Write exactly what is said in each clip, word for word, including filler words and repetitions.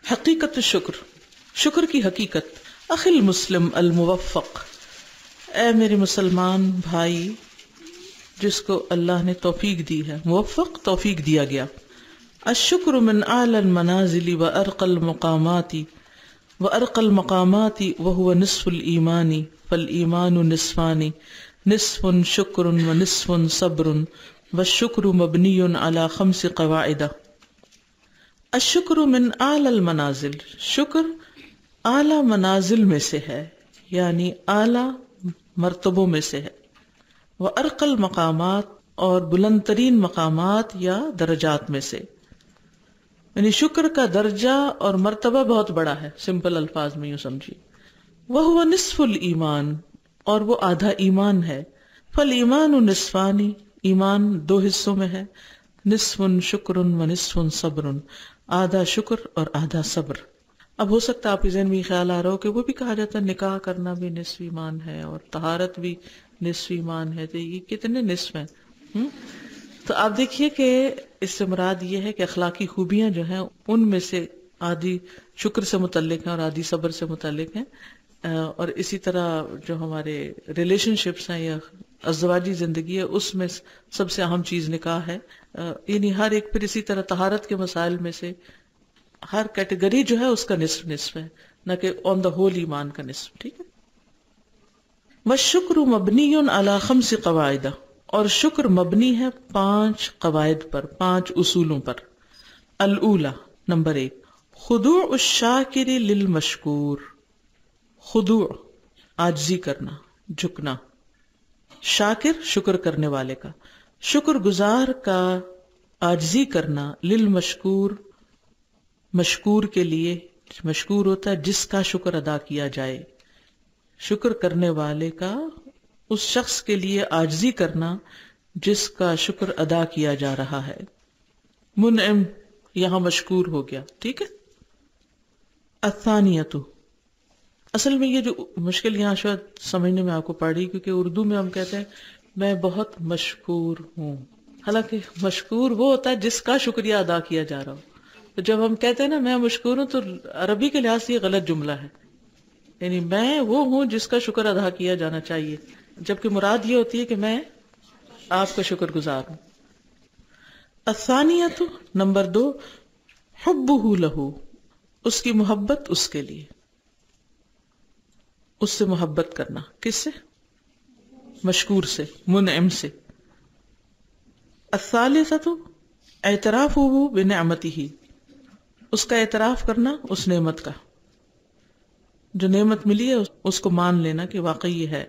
حقیقت الشکر، شکر کی حقیقت۔ اخی المسلم الموفق، اے میرے مسلمان بھائی جس کو اللہ نے توفیق دی ہے، موفق توفیق دیا گیا۔ الشکر من اعلی المنازل و ارقى المقامات و ارقى المقامات وهو نصف الایمان فالایمان نصفان، نصف شکر و نصف صبر والشکر مبنی علی خمس قواعد۔ الشکر من اعلی المنازل، شکر اعلی منازل میں سے ہے، یعنی اعلی مرتبوں میں سے ہے۔ وہ ارقى المقامات، اور بلند ترین مقامات یا درجات میں سے، یعنی شکر کا درجہ اور مرتبہ بہت بڑا ہے، سمپل الفاظ میں یوں سمجھیے۔ وہو نصف الایمان، اور وہ آدھا ایمان ہے۔ فالایمان نصفان، ایمان دو حصوں میں ہے، نصف شکر و نصف صبر، آدھا شکر اور آدھا صبر۔ اب ہو سکتا ہے آپ کے ذہن میں یہ خیال آ رہا ہو کہ وہ بھی کہا جاتا ہے نکاح کرنا بھی نصف ایمان ہے اور طہارت بھی نصف ایمان ہے، تو یہ کتنے نصف ہیں؟ ہم؟ تو آپ دیکھیے کہ اس سے مراد یہ ہے کہ اخلاقی خوبیاں جو ہیں ان میں سے آدھی شکر سے متعلق ہیں اور آدھی صبر سے متعلق ہیں، اور اسی طرح جو ہمارے ریلیشن شپس ہیں یا ازدواجی زندگی ہے اس میں سب سے اہم چیز نکاح ہے، یعنی ہر ایک۔ پھر اسی طرح طہارت کے مسائل میں سے ہر کیٹیگری جو ہے اس کا نصف نصف ہے، نہ کہ آن دا ہول ایمان کا نصف، ٹھیک ہے۔ والشکر مبنی علی خمس قواعد، اور شکر مبنی ہے پانچ قواعد پر، پانچ اصولوں پر۔ الاولی، نمبر ایک، خضوع الشاکر للمشکور، خضوع عاجزی کرنا، جھکنا، شاکر شکر کرنے والے کا، شکر گزار کا عاجزی کرنا، للمشکور مشکور کے لیے، مشکور ہوتا ہے جس کا شکر ادا کیا جائے، شکر کرنے والے کا اس شخص کے لیے عاجزی کرنا جس کا شکر ادا کیا جا رہا ہے۔ منعم یہاں مشکور ہو گیا، ٹھیک ہے۔ الثانیۃ، اصل میں یہ جو مشکل یہاں شاید سمجھنے میں آپ کو پڑ رہی، کیونکہ اردو میں ہم کہتے ہیں میں بہت مشکور ہوں، حالانکہ مشکور وہ ہوتا ہے جس کا شکریہ ادا کیا جا رہا ہو۔ تو جب ہم کہتے ہیں نا میں مشکور ہوں، تو عربی کے لحاظ سے یہ غلط جملہ ہے، یعنی میں وہ ہوں جس کا شکر ادا کیا جانا چاہیے، جبکہ مراد یہ ہوتی ہے کہ میں آپ کا شکر گزار ہوں۔ الثانیۃ، نمبر دو، حبہ لہ، اس کی محبت اس کے لیے، اس سے محبت کرنا، کس سے؟ مشکور سے، منعم سے۔ الثالثۃ، اعترافہ بنعمتہ، اس کا اعتراف کرنا اس نعمت کا، جو نعمت ملی ہے اس کو مان لینا کہ واقعی یہ ہے۔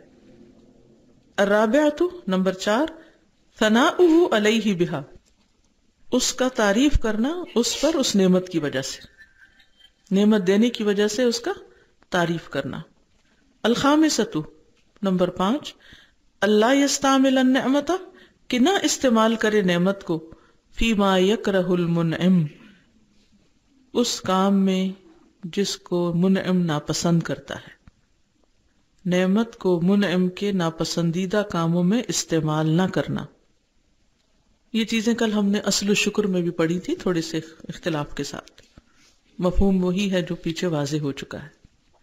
الرابعۃ، نمبر چار، ثناؤہ علیہ بہا، اس کا تعریف کرنا اس پر اس نعمت کی وجہ سے، نعمت دینے کی وجہ سے اس کا تعریف کرنا۔ الخامسۃ، نمبر پانچ، اللہ یستعمل النعمت، کہ نہ استعمال کرے نعمت کو، فیما یکرہ المنعم، اس کام میں جس کو منعم ناپسند کرتا ہے، نعمت کو منعم کے ناپسندیدہ کاموں میں استعمال نہ کرنا۔ یہ چیزیں کل ہم نے اصل شکر میں بھی پڑھی تھی، تھوڑے سے اختلاف کے ساتھ، مفہوم وہی ہے جو پیچھے واضح ہو چکا ہے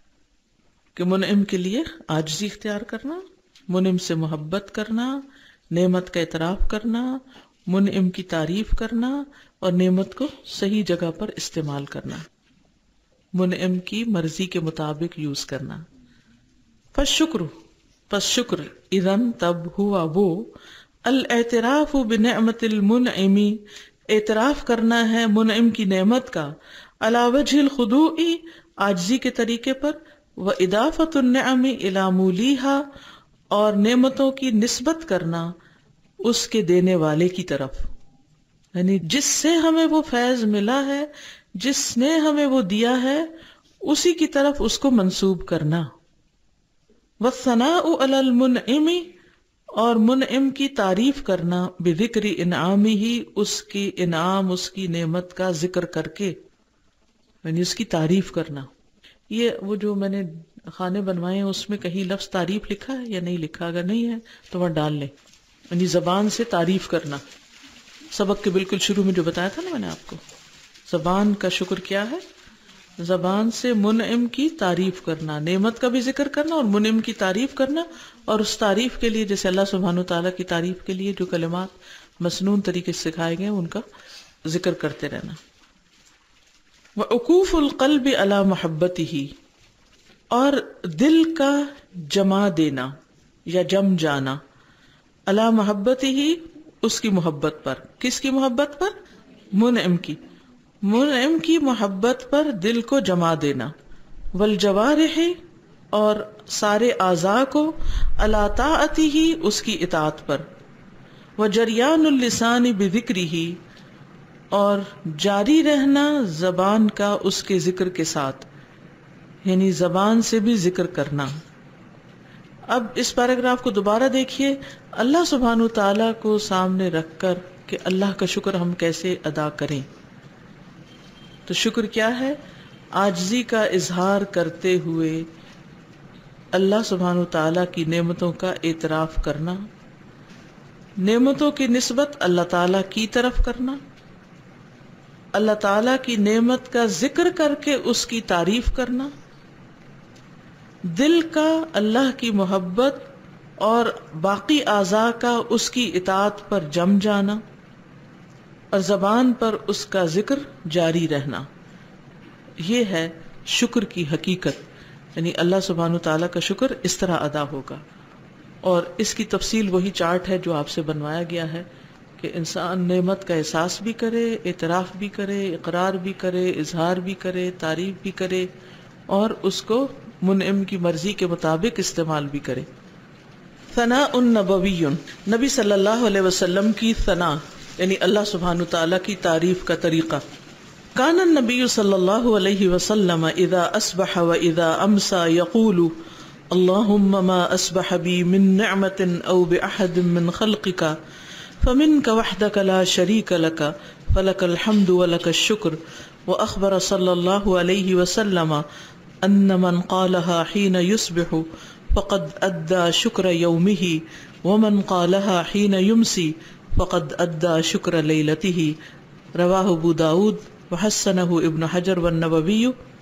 کہ منعم کے لیے عاجزی اختیار کرنا، منعم سے محبت کرنا، نعمت کا اعتراف کرنا، منعم کی تعریف کرنا اور نعمت کو صحیح جگہ پر استعمال کرنا، منعم کی مرضی کے مطابق یوز کرنا۔ فالشکر، پس شکر، اذن تب ہوا وہ، الاعتراف بنعمت المنعم، اعتراف کرنا ہے منعم کی نعمت کا، علی وجہ الخضوع، عاجزی کے طریقے پر، واضافۃ النعم الی مولیہا، اور نعمتوں کی نسبت کرنا اس کے دینے والے کی طرف، یعنی جس سے ہمیں وہ فیض ملا ہے، جس نے ہمیں وہ دیا ہے، اسی کی طرف اس کو منسوب کرنا۔ والثناء علی المنعم، اور منعم کی تعریف کرنا، بذکر انعامہ، اس کی انعام، اس کی نعمت کا ذکر کر کے، یعنی اس کی تعریف کرنا۔ یہ وہ جو میں نے خانے بنوائے ہیں اس میں کہیں لفظ تعریف لکھا ہے یا نہیں لکھا؟ اگر نہیں ہے تو وہاں ڈال لیں، یعنی زبان سے تعریف کرنا۔ سبق کے بالکل شروع میں جو بتایا تھا نا میں نے آپ کو، زبان کا شکر کیا ہے؟ زبان سے منعم کی تعریف کرنا، نعمت کا بھی ذکر کرنا اور منعم کی تعریف کرنا، اور اس تعریف کے لیے جیسے اللہ سبحانہ وتعالیٰ کی تعریف کے لیے جو کلمات مسنون طریقے سے سکھائے گئے ان کا ذکر کرتے رہنا۔ وعکوف القلب علی محبتہ، اور دل کا جما دینا یا جم جانا، علی محبتہ، اس کی محبت پر۔ کس کی محبت پر؟ منعم کی، منعم کی محبت پر دل کو جما دینا۔ والجوارح، اور سارے اعضاء کو، علی طاعتہ، اس کی اطاعت پر۔ وجریان اللسان بذکرہ، اور جاری رہنا زبان کا اس کے ذکر کے ساتھ، یعنی زبان سے بھی ذکر کرنا۔ اب اس پیراگراف کو دوبارہ دیکھیے، اللہ سبحانہ تعالیٰ کو سامنے رکھ کر کہ اللہ کا شکر ہم کیسے ادا کریں۔ تو شکر کیا ہے؟ عاجزی کا اظہار کرتے ہوئے اللہ سبحانہ تعالیٰ کی نعمتوں کا اعتراف کرنا، نعمتوں کی نسبت اللہ تعالیٰ کی طرف کرنا، اللہ تعالیٰ کی نعمت کا ذکر کر کے اس کی تعریف کرنا، دل کا اللہ کی محبت اور باقی اعضاء کا اس کی اطاعت پر جم جانا، اور زبان پر اس کا ذکر جاری رہنا۔ یہ ہے شکر کی حقیقت، یعنی اللہ سبحانہ تعالیٰ کا شکر اس طرح ادا ہوگا۔ اور اس کی تفصیل وہی چارٹ ہے جو آپ سے بنوایا گیا ہے کہ انسان نعمت کا احساس بھی کرے، اعتراف بھی کرے، اقرار بھی کرے، اظہار بھی کرے، تعریف بھی کرے، اور اس کو منعم کی مرضی کے مطابق استعمال بھی کرے۔ ثناء نبوی، نبی صلی اللہ علیہ وسلم کی ثنا، یعنی اللہ سبحانہ تعالیٰ کی تعریف کا طریقہ۔ کان النبی صلی اللہ علیہ وسلم اذا اصبح و اذا امسى يقول اللهم ما اصبح بی من نعمت او باحد من خلقك فمنك وحدك لا شريك لك فلك الحمد ولك الشكر، واخبر صلی اللہ علیہ وسلم ان من قالها حين يصبح فقد ادى شكر يومه ومن قالها حين يمسي فقد ادى شكر ليلته، رواہ ابو داود وحسنہ ابن حجر والنووی،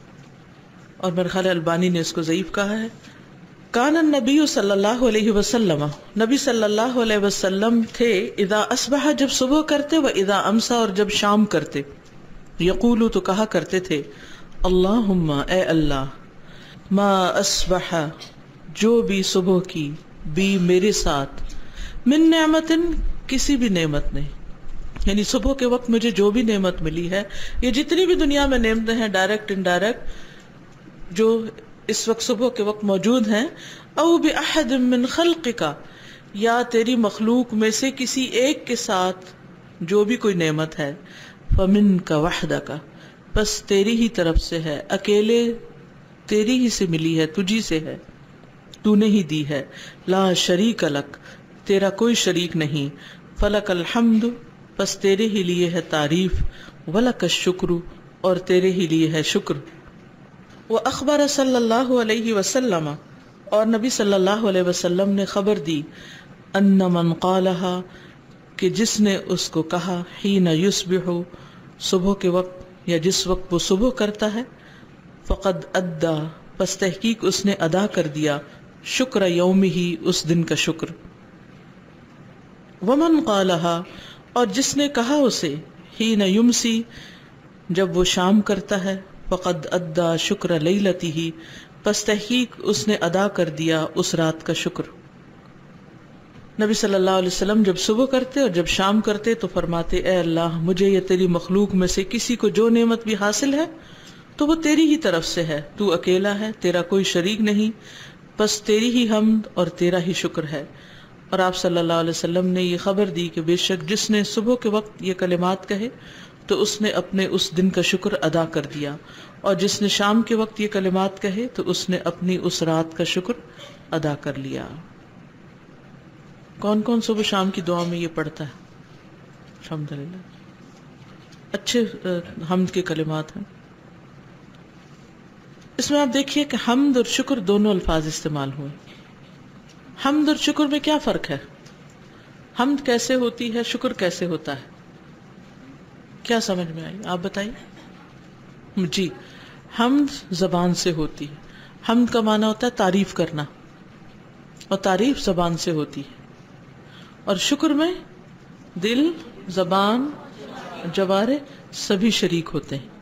اور میرے خیال البانی نے اس کو ضعیف کہا ہے۔ کان النبی صلی اللہ علیہ وسلم، نبی صلی اللہ علیہ وسلم تھے، اذا اصبح، جب صبح کرتے، و اذا امسا، اور جب شام کرتے، یقولو، تو کہا کرتے تھے، اللہم، اے اللہ، ما اصبح، جو بھی صبح کی، بھی میرے ساتھ، من نعمت، کسی بھی نعمت نے، یعنی صبح کے وقت مجھے جو بھی نعمت ملی ہے، یہ جتنی بھی دنیا میں نعمتیں ہیں، ڈائریکٹ انڈائریکٹ، جو اس وقت صبح کے وقت موجود ہیں، او باحد من خلقک، یا تیری مخلوق میں سے کسی ایک کے ساتھ جو بھی کوئی نعمت ہے، فمنک وحدک، بس تیری ہی طرف سے ہے، اکیلے تیری ہی سے ملی ہے، تجھی سے ہے، تو نے ہی دی ہے، لا شریک لک، تیرا کوئی شریک نہیں، فلک الحمد، بس تیرے ہی لیے ہے تعریف، ولک الشکر، اور تیرے ہی لیے ہے شکر۔ واخبر صلی اللہ علیہ وسلم، اور نبی صلی اللہ علیہ وسلم نے خبر دی، ان من قالہا، کہ جس نے اس کو کہا، حین یصبح، صبح کے وقت یا جس وقت وہ صبح کرتا ہے، فقد ادا، پس تحقیق اس نے ادا کر دیا، شکر یومہ، اس دن کا شکر۔ ومن قالہا، اور جس نے کہا اسے، حین یمسی، جب وہ شام کرتا ہے، فقد ادا شکر لیلتہ، پس تحقیق اس نے ادا کر دیا اس رات کا شکر۔ نبی صلی اللہ علیہ وسلم جب صبح کرتے اور جب شام کرتے تو فرماتے، اے اللہ، مجھے یا تیری مخلوق میں سے کسی کو جو نعمت بھی حاصل ہے تو وہ تیری ہی طرف سے ہے، تو اکیلا ہے، تیرا کوئی شریک نہیں، بس تیری ہی حمد اور تیرا ہی شکر ہے۔ اور آپ صلی اللہ علیہ وسلم نے یہ خبر دی کہ بے شک جس نے صبح کے وقت یہ کلمات کہے تو اس نے اپنے اس دن کا شکر ادا کر دیا، اور جس نے شام کے وقت یہ کلمات کہے تو اس نے اپنی اس رات کا شکر ادا کر لیا۔ کون کون صبح شام کی دعا میں یہ پڑھتا ہے؟ الحمدللہ، اچھے حمد کے کلمات ہیں۔ اس میں آپ دیکھیے کہ حمد اور شکر دونوں الفاظ استعمال ہوئے۔ حمد اور شکر میں کیا فرق ہے؟ حمد کیسے ہوتی ہے، شکر کیسے ہوتا ہے؟ کیا سمجھ میں آئی؟ آپ بتائیے۔ جی، حمد زبان سے ہوتی ہے. حمد کا معنی ہوتا ہے تعریف کرنا، اور تعریف زبان سے ہوتی ہے. اور شکر میں دل، زبان، جوارح سبھی شریک ہوتے ہیں.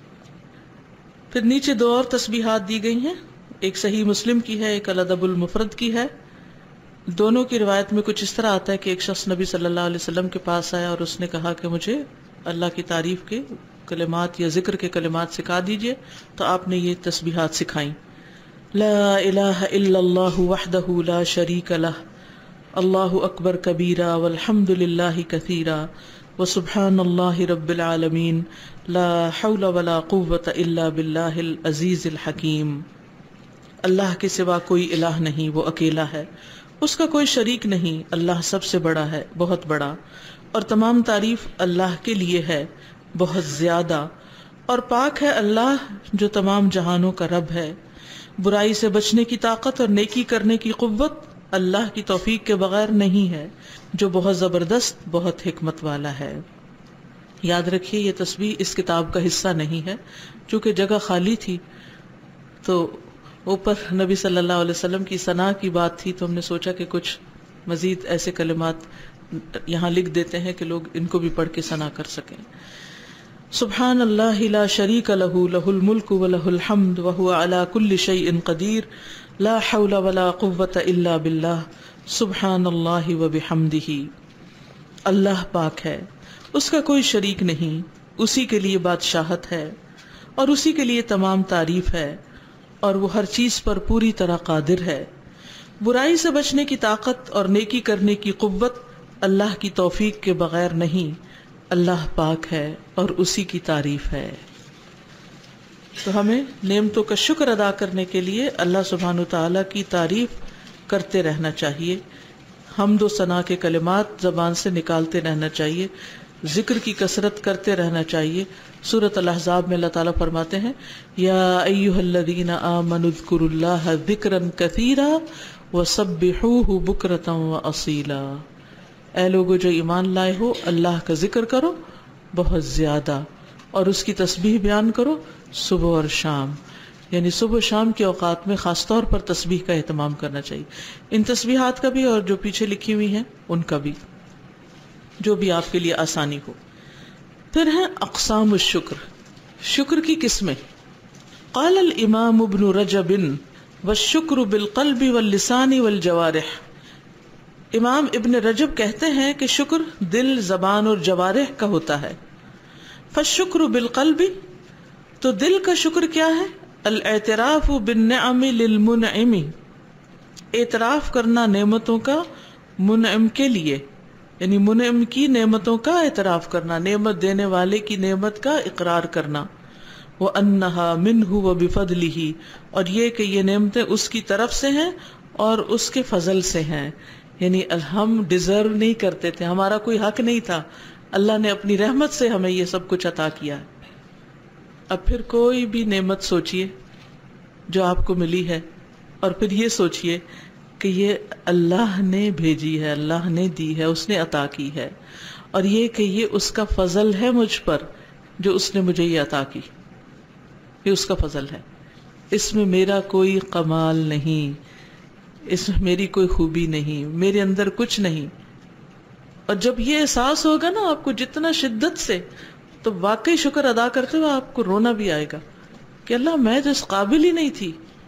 پھر نیچے دو اور تسبیحات دی گئی ہیں، ایک صحیح مسلم کی ہے، ایک الادب المفرد کی ہے. دونوں کی روایت میں کچھ اس طرح آتا ہے کہ ایک شخص نبی صلی اللہ علیہ وسلم کے پاس آیا اور اس نے کہا کہ مجھے اللہ کی تعریف کے کلمات یا ذکر کے کلمات سکھا دیجئے، تو آپ نے یہ تسبیحات سکھائیں. لا الہ الا اللہ وحدہ لا شریک لہ، اللہ اکبر کبیرا والحمد للہ کثیرا وسبحان اللہ رب العالمین، لا حول ولا قوة الا باللہ العزیز الحکیم. اللہ کے سوا کوئی الہ نہیں، وہ اکیلا ہے، اس کا کوئی شریک نہیں، اللہ سب سے بڑا ہے، بہت بڑا، اور تمام تعریف اللہ کے لیے ہے، بہت زیادہ. اور پاک ہے اللہ جو تمام جہانوں کا رب ہے. برائی سے بچنے کی طاقت اور نیکی کرنے کی قوت اللہ کی توفیق کے بغیر نہیں ہے، جو بہت زبردست، بہت حکمت والا ہے. یاد رکھیے یہ تسبیح اس کتاب کا حصہ نہیں ہے، چونکہ جگہ خالی تھی تو اوپر نبی صلی اللہ علیہ وسلم کی ثنا کی بات تھی، تو ہم نے سوچا کہ کچھ مزید ایسے کلمات یہاں لکھ دیتے ہیں کہ لوگ ان کو بھی پڑھ کے ثنا کر سکیں. سبحان اللہ لا شریک لہ، لہ الملک و لہ الحمد وہو علی کل شیء قدیر، لا حول ولا قوة الا باللہ، سبحان اللہ و بحمدہ. اللہ پاک ہے، اس کا کوئی شریک نہیں، اسی کے لیے بادشاہت ہے اور اسی کے لیے تمام تعریف ہے، اور وہ ہر چیز پر پوری طرح قادر ہے. برائی سے بچنے کی طاقت اور نیکی کرنے کی قوت اللہ کی توفیق کے بغیر نہیں، اللہ پاک ہے اور اسی کی تعریف ہے. تو ہمیں نعمتوں کا شکر ادا کرنے کے لیے اللہ سبحانہ وتعالیٰ کی تعریف کرتے رہنا چاہیے، حمد و ثنا کے کلمات زبان سے نکالتے رہنا چاہیے، ذکر کی کثرت کرتے رہنا چاہیے. سورۃ الاحزاب میں اللہ تعالیٰ فرماتے ہیں یا ایھا الذین آمنوا اذکروا اللہ ذکرا کثیرا وسبحوہ بکرۃ واصیلا. اے لوگو جو ایمان لائے ہو، اللہ کا ذکر کرو بہت زیادہ اور اس کی تسبیح بیان کرو صبح اور شام. یعنی صبح و شام کے اوقات میں خاص طور پر تسبیح کا اہتمام کرنا چاہیے، ان تسبیحات کا بھی اور جو پیچھے لکھی ہوئی ہیں ان کا بھی، جو بھی آپ کے لیے آسانی ہو. پھر ہیں اقسام الشکر، شکر کی قسمیں. قال الامام ابن رجب والشکر بالقلب واللسان والجوارح. امام ابن رجب کہتے ہیں کہ شکر دل، زبان اور جوارح کا ہوتا ہے. فالشکر بالقلب، تو دل کا شکر کیا ہے؟ الاعتراف بالنعم للمنعم، اعتراف کرنا نعمتوں کا منعم کے لیے، یعنی منعم کی نعمتوں کا اعتراف کرنا، نعمت دینے والے کی نعمت کا اقرار کرنا. وَأَنَّهَا مِنْهُ وَبِفَضْلِهِ، اور یہ کہ یہ نعمتیں اس کی طرف سے ہیں اور اس کے فضل سے ہیں. یعنی ہم ڈیزرو نہیں کرتے تھے، ہمارا کوئی حق نہیں تھا، اللہ نے اپنی رحمت سے ہمیں یہ سب کچھ عطا کیا. اب پھر کوئی بھی نعمت سوچئے جو آپ کو ملی ہے، اور پھر یہ سوچئے کہ یہ اللہ نے بھیجی ہے، اللہ نے دی ہے، اس نے عطا کی ہے، اور یہ کہ یہ اس کا فضل ہے مجھ پر جو اس نے مجھے یہ عطا کی، یہ اس کا فضل ہے، اس میں میرا کوئی کمال نہیں، اس میں میری کوئی خوبی نہیں، میرے اندر کچھ نہیں. اور جب یہ احساس ہوگا نا آپ کو جتنا شدت سے، تو واقعی شکر ادا کرتے ہوئے آپ کو رونا بھی آئے گا کہ اللہ میں تو اس قابل ہی نہیں تھی،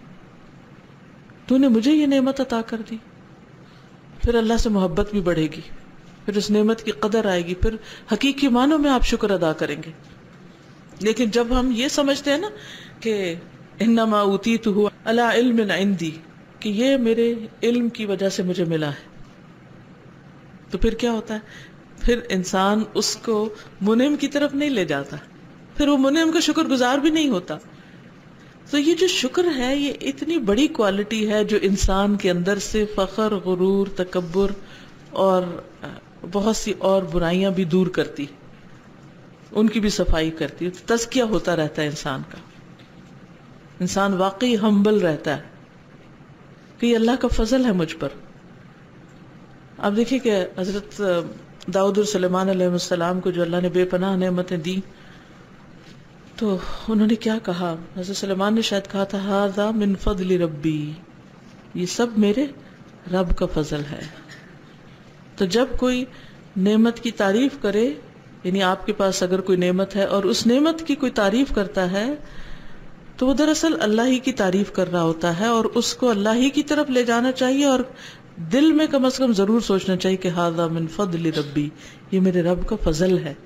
تو نے مجھے یہ نعمت عطا کر دی. پھر اللہ سے محبت بھی بڑھے گی، پھر اس نعمت کی قدر آئے گی، پھر حقیقی معنوں میں آپ شکر ادا کریں گے. لیکن جب ہم یہ سمجھتے ہیں نا کہ انما اوتیتہ علی علم عندی، کہ یہ میرے علم کی وجہ سے مجھے ملا ہے، تو پھر کیا ہوتا ہے؟ پھر انسان اس کو منعم کی طرف نہیں لے جاتا، پھر وہ منعم کا شکر گزار بھی نہیں ہوتا. تو یہ جو شکر ہے یہ اتنی بڑی کوالٹی ہے جو انسان کے اندر سے فخر، غرور، تکبر اور بہت سی اور برائیاں بھی دور کرتی، ان کی بھی صفائی کرتی، تزکیہ ہوتا رہتا ہے انسان کا. انسان واقعی ہمبل رہتا ہے کہ یہ اللہ کا فضل ہے مجھ پر. اب دیکھیں کہ حضرت داؤد اور سلیمان علیہ السلام کو جو اللہ نے بے پناہ نعمتیں دی، تو انہوں نے کیا کہا؟ حضرت سلیمان نے شاید کہا تھا ھذا من فضل ربی، یہ سب میرے رب کا فضل ہے۔ تو جب کوئی نعمت کی تعریف کرے، یعنی آپ کے پاس اگر کوئی نعمت ہے اور اس نعمت کی کوئی تعریف کرتا ہے تو وہ دراصل اللہ ہی کی تعریف کر رہا ہوتا ہے، اور اس کو اللہ ہی کی طرف لے جانا چاہیے، اور دل میں کم از کم ضرور سوچنا چاہیے کہ ھذا من فضل ربی، یہ میرے رب کا فضل ہے۔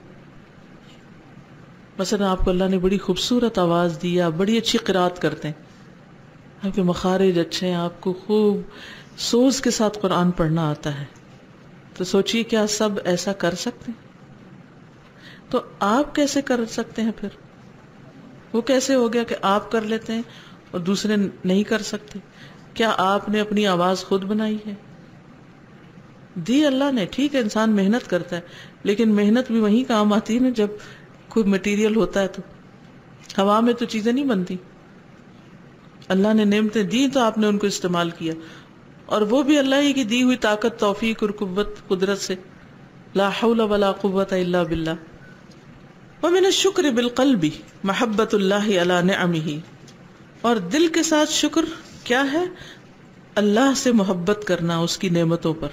مثلا آپ کو اللہ نے بڑی خوبصورت آواز دی، آپ بڑی اچھی قرات کرتے ہیں، آپ کے مخارج اچھے ہیں، آپ کو خوب سوز کے ساتھ قرآن پڑھنا آتا ہے، تو سوچئے کیا سب ایسا کر سکتے ہیں؟ تو آپ کیسے کر سکتے ہیں؟ پھر وہ کیسے ہو گیا کہ آپ کر لیتے ہیں اور دوسرے نہیں کر سکتے؟ کیا آپ نے اپنی آواز خود بنائی ہے؟ دی اللہ نے، ٹھیک ہے انسان محنت کرتا ہے، لیکن محنت بھی وہیں کام آتی ہے نا جب کوئی مٹیریل ہوتا ہے، تو ہوا میں تو چیزیں نہیں بنتی۔ اللہ نے نعمتیں دی تو آپ نے ان کو استعمال کیا، اور وہ بھی اللہ ہی کی دی ہوئی طاقت، توفیق اور قوت، قدرت سے۔ لا حول ولا قوت الا باللہ۔ ومن الشکر بالقلب محبت اللہ علی نعمہ، اور دل کے ساتھ شکر کیا ہے؟ اللہ سے محبت کرنا اس کی نعمتوں پر۔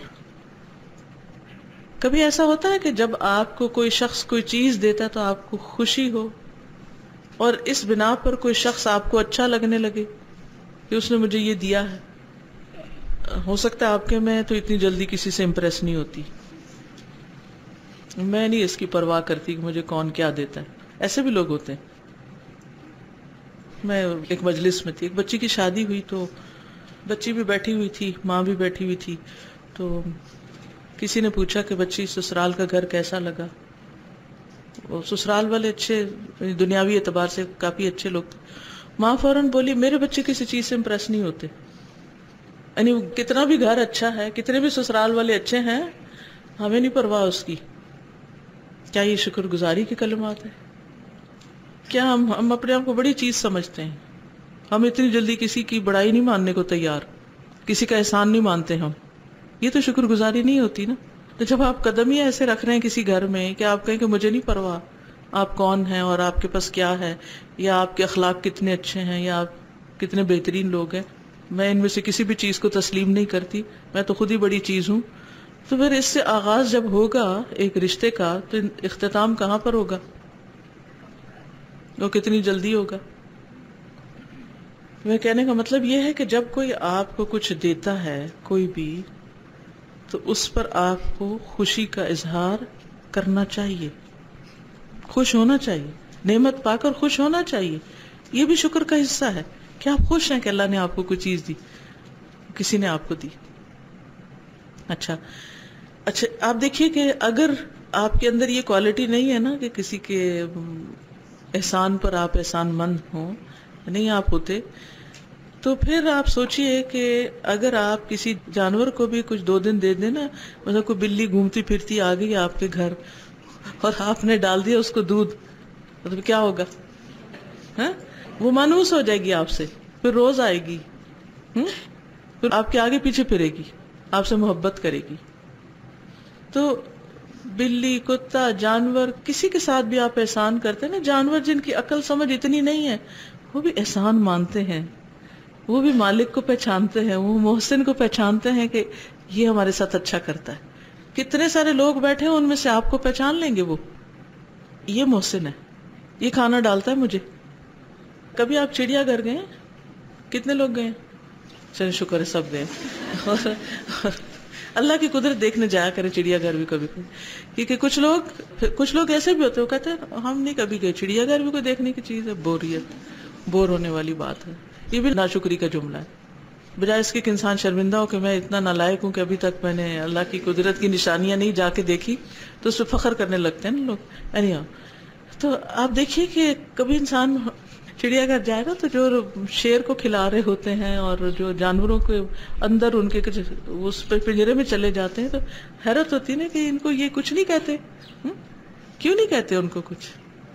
کبھی ایسا ہوتا ہے کہ جب آپ کو کوئی شخص کوئی چیز دیتا ہے تو آپ کو خوشی ہو، اور اس بنا پر کوئی شخص آپ کو اچھا لگنے لگے کہ اس نے مجھے یہ دیا ہے۔ ہو سکتا ہے آپ کے میں تو اتنی جلدی کسی سے امپریس نہیں ہوتی، میں نہیں اس کی پرواہ کرتی کہ مجھے کون کیا دیتا ہے، ایسے بھی لوگ ہوتے ہیں۔ میں ایک مجلس میں تھی، ایک بچی کی شادی ہوئی، تو بچی بھی بیٹھی ہوئی تھی، ماں بھی بیٹھی ہوئی تھی، تو کسی نے پوچھا کہ بچی سسرال کا گھر کیسا لگا؟ وہ سسرال والے اچھے، دنیاوی اعتبار سے کافی اچھے لوگ تھے۔ ماں فوراً بولی میرے بچے کسی چیز سے امپریس نہیں ہوتے، یعنی کتنا بھی گھر اچھا ہے، کتنے بھی سسرال والے اچھے ہیں، ہمیں نہیں پرواہ اس کی۔ کیا یہ شکر گزاری کے کلمات ہے؟ کیا ہم ہم اپنے آپ کو بڑی چیز سمجھتے ہیں؟ ہم اتنی جلدی کسی کی بڑائی نہیں ماننے کو تیار، کسی کا احسان نہیں مانتے ہم، یہ تو شکر گزاری نہیں ہوتی نا۔ تو جب آپ قدم ہی ایسے رکھ رہے ہیں کسی گھر میں کہ آپ کہیں کہ مجھے نہیں پرواہ آپ کون ہیں اور آپ کے پاس کیا ہے، یا آپ کے اخلاق کتنے اچھے ہیں، یا آپ کتنے بہترین لوگ ہیں، میں ان میں سے کسی بھی چیز کو تسلیم نہیں کرتی، میں تو خود ہی بڑی چیز ہوں، تو پھر اس سے آغاز جب ہوگا ایک رشتے کا تو اختتام کہاں پر ہوگا؟ وہ کتنی جلدی ہوگا؟ میں کہنے کا مطلب یہ ہے کہ جب کوئی آپ کو کچھ دیتا ہے کوئی بھی، تو اس پر آپ کو خوشی کا اظہار کرنا چاہیے، خوش ہونا چاہیے، نعمت پا کر خوش ہونا چاہیے۔ یہ بھی شکر کا حصہ ہے کہ آپ خوش ہیں کہ اللہ نے آپ کو کوئی چیز دی، کسی نے آپ کو دی۔ اچھا اچھا آپ دیکھیے کہ اگر آپ کے اندر یہ کوالٹی نہیں ہے نا کہ کسی کے احسان پر آپ احسان مند ہوں، نہیں آپ ہوتے، تو پھر آپ سوچئے کہ اگر آپ کسی جانور کو بھی کچھ دو دن دے دیں نا، مطلب کوئی بلی گھومتی پھرتی آ گئی آپ کے گھر اور آپ نے ڈال دیا اس کو دودھ، مطلب کیا ہوگا؟ ہاں وہ مانوس ہو جائے گی آپ سے، پھر روز آئے گی، پھر آپ کے آگے پیچھے پھرے گی، آپ سے محبت کرے گی۔ تو بلی، کتا، جانور، کسی کے ساتھ بھی آپ احسان کرتے ہیں نا، جانور جن کی عقل سمجھ اتنی نہیں ہے وہ بھی احسان مانتے ہیں، وہ بھی مالک کو پہچانتے ہیں، وہ محسن کو پہچانتے ہیں کہ یہ ہمارے ساتھ اچھا کرتا ہے۔ کتنے سارے لوگ بیٹھے ہیں، ان میں سے آپ کو پہچان لیں گے وہ، یہ محسن ہے، یہ کھانا ڈالتا ہے مجھے۔ کبھی آپ چڑیا گھر گئے ہیں؟ کتنے لوگ گئے؟ چلے شکر ہے سب گئے۔ اور اللہ کی قدرت دیکھنے جایا کرے چڑیا گھر بھی کبھی کبھی، کیونکہ کچھ لوگ کچھ لوگ ایسے بھی ہوتے ہیں، وہ کہتے ہیں ہم نہیں کبھی گئے، چڑیا گھر بھی کوئی دیکھنے کی چیز ہے، بوریت، بور ہونے والی بات ہے۔ یہ بھی ناشکری کا جملہ ہے، بجائے اس کے کہ انسان شرمندہ ہو کہ میں اتنا نالائق ہوں کہ ابھی تک میں نے اللہ کی قدرت کی نشانیاں نہیں جا کے دیکھی، تو اس پہ فخر کرنے لگتے ہیں نا لوگ۔ اینی ہاؤ، تو آپ دیکھیے کہ کبھی انسان چڑیا گھر جائے گا تو جو شیر کو کھلا رہے ہوتے ہیں اور جو جانوروں کے اندر ان کے اس پہ پنجرے میں چلے جاتے ہیں، تو حیرت ہوتی ہے نا کہ ان کو یہ کچھ نہیں کہتے، کیوں نہیں کہتے ان کو کچھ؟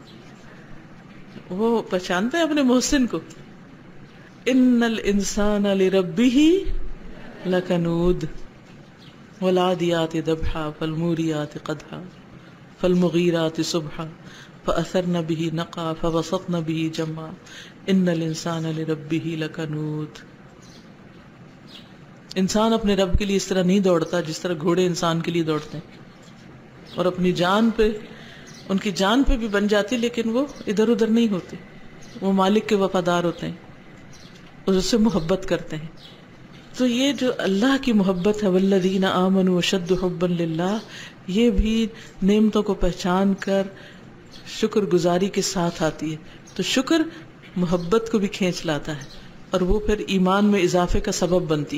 وہ پہچانتے ہیں اپنے محسن کو۔ ان الانسان لربہ لکنود والعادیات ضبحا فالموریات قدحا فالمغیرات صبحا فأثرن به نقعا فوسطن به جمعا ان الانسان لربه لکنود. انسان اپنے رب کے لیے اس طرح نہیں دوڑتا جس طرح گھوڑے انسان کے لیے دوڑتے ہیں، اور اپنی جان پہ، ان کی جان پہ بھی بن جاتی، لیکن وہ ادھر ادھر نہیں ہوتے، وہ مالک کے وفادار ہوتے ہیں اور اس سے محبت کرتے ہیں. تو یہ جو اللہ کی محبت ہے والذین آمنوا اشد حبا للہ، یہ بھی نعمتوں کو پہچان کر شکر گزاری کے ساتھ آتی ہے. تو شکر محبت کو بھی کھینچ لاتا ہے اور وہ پھر ایمان میں اضافے کا سبب بنتی.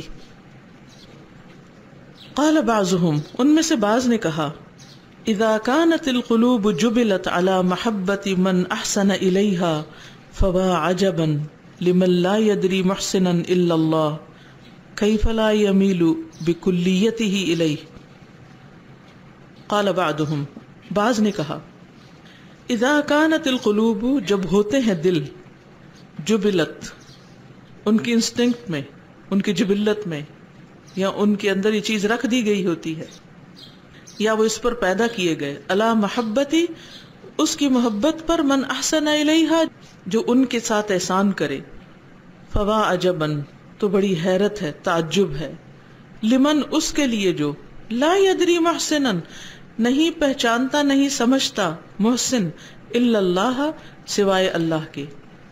قال بعضهم، ان میں سے بعض نے کہا، اذا كانت القلوب جبلت على محبة من احسن اليها فوا عجبا لمن لا يدري محسنا الا الله كيف لا يميل بكليته اليه. قال بعضهم، بعض نے کہا، اذا كانت القلوب، جب ہوتے ہیں دل، جبلت، ان کی انسٹنکٹ میں، ان کی جبلت میں، یا ان کے اندر یہ چیز رکھ دی گئی ہوتی ہے، یا وہ اس پر پیدا کیے گئے، علی محبتی، اس کی محبت پر، من احسن الیہا، جو ان کے ساتھ احسان کرے، فوا عجبن، تو بڑی حیرت ہے، تعجب ہے، لمن، اس کے لیے جو، لا یدری محسنا، نہیں پہچانتا، نہیں سمجھتا محسن، الا اللہ، سوائے اللہ کے،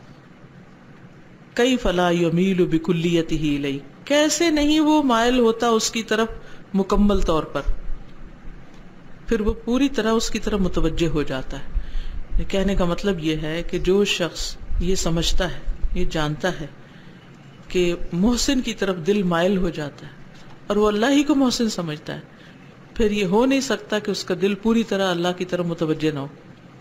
کیف لا یمیل بکلیتہ الیہ، کیسے نہیں وہ مائل ہوتا اس کی طرف مکمل طور پر، پھر وہ پوری طرح اس کی طرف متوجہ ہو جاتا ہے. کہنے کا مطلب یہ ہے کہ جو شخص یہ سمجھتا ہے، یہ جانتا ہے کہ محسن کی طرف دل مائل ہو جاتا ہے اور وہ اللہ ہی کو محسن سمجھتا ہے، پھر یہ ہو نہیں سکتا کہ اس کا دل پوری طرح اللہ کی طرف متوجہ نہ ہو.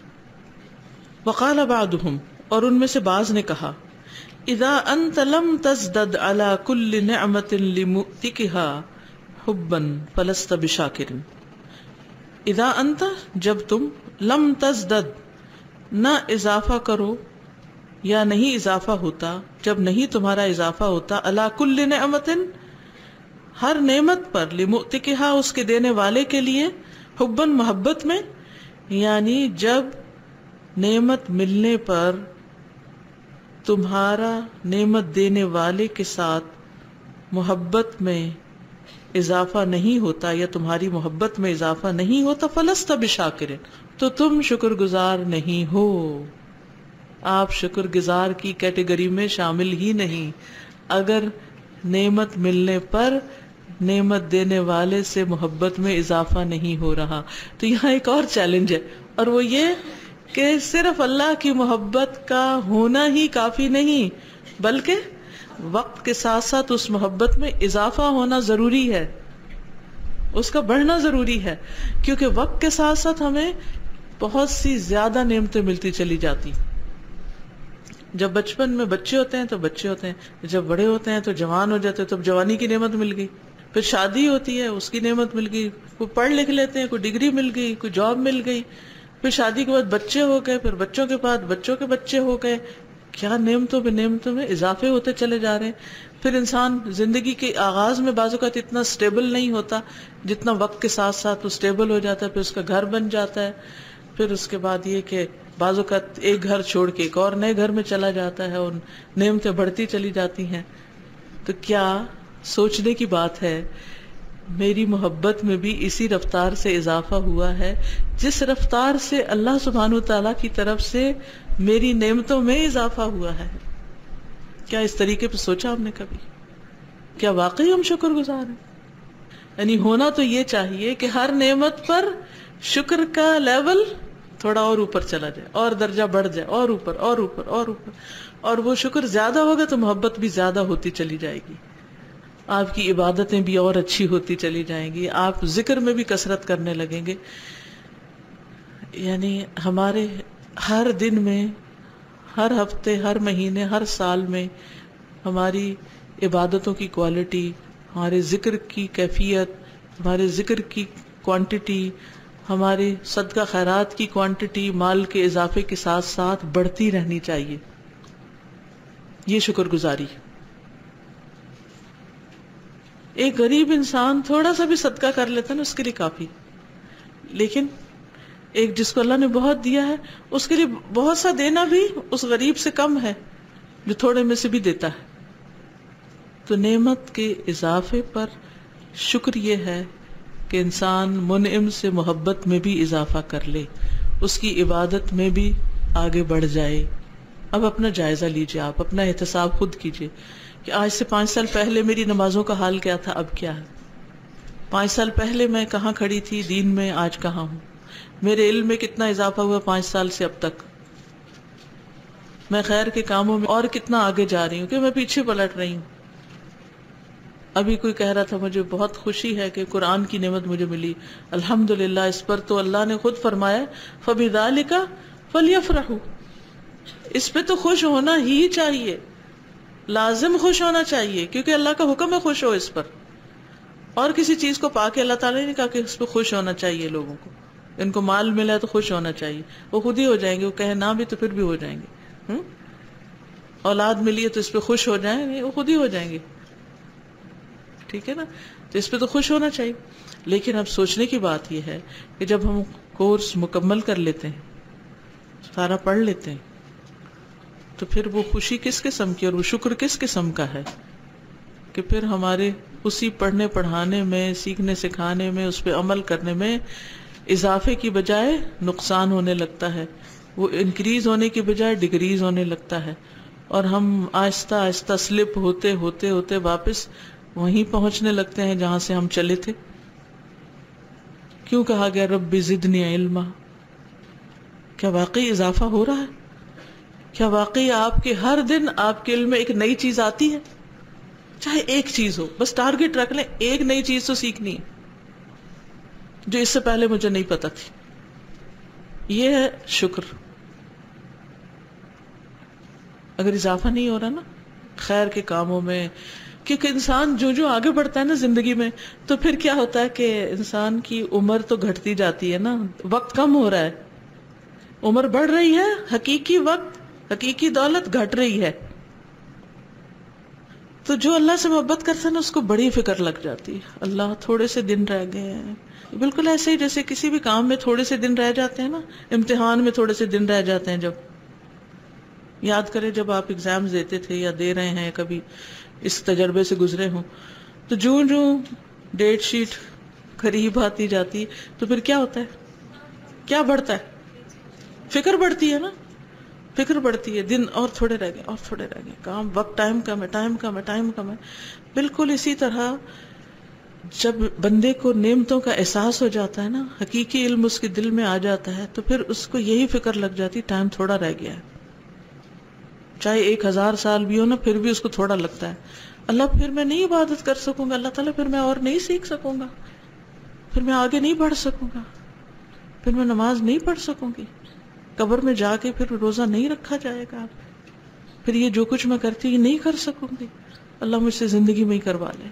وقال بعضهم، اور ان میں سے بعض نے کہا، اذا انت لم تزدد على كل نعمة لمؤتكها حبا فلست بشاکر. اذا انت، جب تم، لم تزدد، نہ اضافہ کرو یا نہیں اضافہ ہوتا، جب نہیں تمہارا اضافہ ہوتا، علی کل نعمت، ہر نعمت پر، لمؤتکہا، اس کے دینے والے کے لیے، حباً، محبت میں، یعنی جب نعمت ملنے پر تمہارا نعمت دینے والے کے ساتھ محبت میں اضافہ نہیں ہوتا یا تمہاری محبت میں اضافہ نہیں ہوتا، فلست بشاکر، تو تم شکر گزار نہیں ہو، آپ شکر گزار کی کیٹیگری میں شامل ہی نہیں. اگر نعمت ملنے پر نعمت دینے والے سے محبت میں اضافہ نہیں ہو رہا. تو یہاں ایک اور چیلنج ہے، اور وہ یہ کہ صرف اللہ کی محبت کا ہونا ہی کافی نہیں، بلکہ وقت کے ساتھ ساتھ اس محبت میں اضافہ ہونا ضروری ہے، اس کا بڑھنا ضروری ہے، کیونکہ وقت کے ساتھ ساتھ ہمیں بہت سی زیادہ نعمتیں ملتی چلی جاتی. جب بچپن میں بچے ہوتے ہیں تو بچے ہوتے ہیں، جب بڑے ہوتے ہیں تو جوان ہو جاتے ہیں، تو جوانی کی نعمت مل گئی، پھر شادی ہوتی ہے، اس کی نعمت مل گئی، کوئی پڑھ لکھ لیتے ہیں، کوئی ڈگری مل گئی، کوئی جاب مل گئی، پھر شادی کے بعد بچے ہو گئے، پھر بچوں کے بعد بچوں کے بچے ہو گئے. کیا نعمتوں پہ نعمتوں میں اضافے ہوتے چلے جا رہے ہیں. پھر انسان زندگی کے آغاز میں بعض اوقات اتنا سٹیبل نہیں ہوتا جتنا وقت کے ساتھ ساتھ وہ سٹیبل ہو جاتا ہے، پھر اس کا گھر بن جاتا ہے، پھر اس کے بعد یہ کہ بعض اوقات ایک گھر چھوڑ کے ایک اور نئے گھر میں چلا جاتا ہے اور نعمتیں بڑھتی چلی جاتی ہیں. تو کیا سوچنے کی بات ہے، میری محبت میں بھی اسی رفتار سے اضافہ ہوا ہے جس رفتار سے اللہ سبحانہ وتعالیٰ کی طرف سے میری نعمتوں میں اضافہ ہوا ہے. کیا اس طریقے پہ سوچا ہم نے کبھی؟ کیا واقعی ہم شکر گزار ہیں؟ یعنی ہونا تو یہ چاہیے کہ ہر نعمت پر شکر کا لیول تھوڑا اور اوپر چلا جائے، اور درجہ بڑھ جائے، اور اوپر اور اوپر اور اوپر، اور وہ شکر زیادہ ہوگا تو محبت بھی زیادہ ہوتی چلی جائے گی، آپ کی عبادتیں بھی اور اچھی ہوتی چلی جائیں گی، آپ ذکر میں بھی کثرت کرنے لگیں گے. یعنی ہمارے ہر دن میں، ہر ہفتے، ہر مہینے، ہر سال میں ہماری عبادتوں کی کوالٹی، ہمارے ذکر کی کیفیت، ہمارے ذکر کی کوانٹٹی، ہمارے صدقہ خیرات کی کوانٹٹی مال کے اضافے کے ساتھ ساتھ بڑھتی رہنی چاہیے. یہ شکر گزاری. ایک غریب انسان تھوڑا سا بھی صدقہ کر لیتا نا، اس کے لیے کافی. لیکن ایک جس کو اللہ نے بہت دیا ہے اس کے لیے بہت سا دینا بھی اس غریب سے کم ہے جو تھوڑے میں سے بھی دیتا ہے. تو نعمت کے اضافے پر شکر یہ ہے کہ انسان منعم سے محبت میں بھی اضافہ کر لے، اس کی عبادت میں بھی آگے بڑھ جائے. اب اپنا جائزہ لیجیے، آپ اپنا احتساب خود کیجیے کہ آج سے پانچ سال پہلے میری نمازوں کا حال کیا تھا، اب کیا ہے. پانچ سال پہلے میں کہاں کھڑی تھی دین میں، آج کہاں ہوں. میرے علم میں کتنا اضافہ ہوا پانچ سال سے اب تک. میں خیر کے کاموں میں اور کتنا آگے جا رہی ہوں کہ میں پیچھے پلٹ رہی ہوں. ابھی کوئی کہہ رہا تھا مجھے بہت خوشی ہے کہ قرآن کی نعمت مجھے ملی، الحمدللہ. اس پر تو اللہ نے خود فرمایا فَبِذَلِكَ فَلْيَفْرَحُوا، اس پہ تو خوش ہونا ہی چاہیے، لازم خوش ہونا چاہیے، کیونکہ اللہ کا حکم ہے خوش ہو اس پر. اور کسی چیز کو پا کے اللہ تعالیٰ نے کہا کہ اس پہ خوش ہونا چاہیے لوگوں کو. ان کو مال ملا ہے تو خوش ہونا چاہیے، وہ خود ہی ہو جائیں گے، وہ کہیں نہ بھی تو پھر بھی ہو جائیں گے. اولاد ملی ہے تو اس پہ خوش ہو جائیں گے، وہ خود ہی ہو جائیں گے. ٹھیک ہے نا، تو اس پہ تو خوش ہونا چاہیے. لیکن اب سوچنے کی بات یہ ہے کہ جب ہم کورس مکمل کر لیتے ہیں، سارا پڑھ لیتے ہیں، تو پھر وہ خوشی کس قسم کی اور وہ شکر کس قسم کا ہے کہ پھر ہمارے اسی پڑھنے پڑھانے میں، سیکھنے سکھانے میں، اس پہ عمل کرنے میں اضافے کی بجائے نقصان ہونے لگتا ہے، وہ انکریز ہونے کی بجائے ڈکریز ہونے لگتا ہے، اور ہم آہستہ آہستہ سلپ ہوتے ہوتے ہوتے واپس وہیں پہنچنے لگتے ہیں جہاں سے ہم چلے تھے. کیوں کہا گیا رب زدنی علما؟ کیا واقعی اضافہ ہو رہا ہے؟ کیا واقعی آپ کے ہر دن آپ کے علم میں ایک نئی چیز آتی ہے؟ چاہے ایک چیز ہو، بس ٹارگٹ رکھ لیں، ایک نئی چیز تو سیکھنی ہے جو اس سے پہلے مجھے نہیں پتا تھی. یہ ہے شکر. اگر اضافہ نہیں ہو رہا نا خیر کے کاموں میں، کیونکہ انسان جو جو آگے بڑھتا ہے نا زندگی میں، تو پھر کیا ہوتا ہے کہ انسان کی عمر تو گھٹتی جاتی ہے نا، وقت کم ہو رہا ہے، عمر بڑھ رہی ہے، حقیقی وقت، حقیقی دولت گھٹ رہی ہے. تو جو اللہ سے محبت کرتا ہے نا اس کو بڑی فکر لگ جاتی ہے، اللہ تھوڑے سے دن رہ گئے ہیں. بالکل ایسے ہی جیسے کسی بھی کام میں تھوڑے سے دن رہ جاتے ہیں نا، امتحان میں تھوڑے سے دن رہ جاتے ہیں. جب یاد کریں جب آپ ایگزامز دیتے تھے یا دے رہے ہیں، کبھی اس تجربے سے گزرے ہوں، تو جوں جوں ڈیٹ شیٹ قریب آتی جاتی تو پھر کیا ہوتا ہے، کیا بڑھتا ہے، فکر بڑھتی ہے نا، فکر بڑھتی ہے. دن اور تھوڑے رہ گئے، اور تھوڑے رہ گئے، کام، وقت، ٹائم کم ہے، ٹائم کم ہے، ٹائم کم ہے. بالکل اسی طرح جب بندے کو نعمتوں کا احساس ہو جاتا ہے نا، حقیقی علم اس کے دل میں آ جاتا ہے، تو پھر اس کو یہی فکر لگ جاتی ٹائم تھوڑا رہ گیا ہے. چاہے ایک ہزار سال بھی ہو نا، پھر بھی اس کو تھوڑا لگتا ہے، اللہ پھر میں نہیں عبادت کر سکوں گا، اللہ تعالیٰ پھر میں اور نہیں سیکھ سکوں گا، پھر میں آگے نہیں بڑھ سکوں گا، پھر میں نماز نہیں پڑھ سکوں گی، قبر میں جا کے پھر روزہ نہیں رکھا جائے گا، پھر یہ جو کچھ میں کرتی نہیں کر سکوں گی، اللہ مجھ سے زندگی میں ہی کروا لے.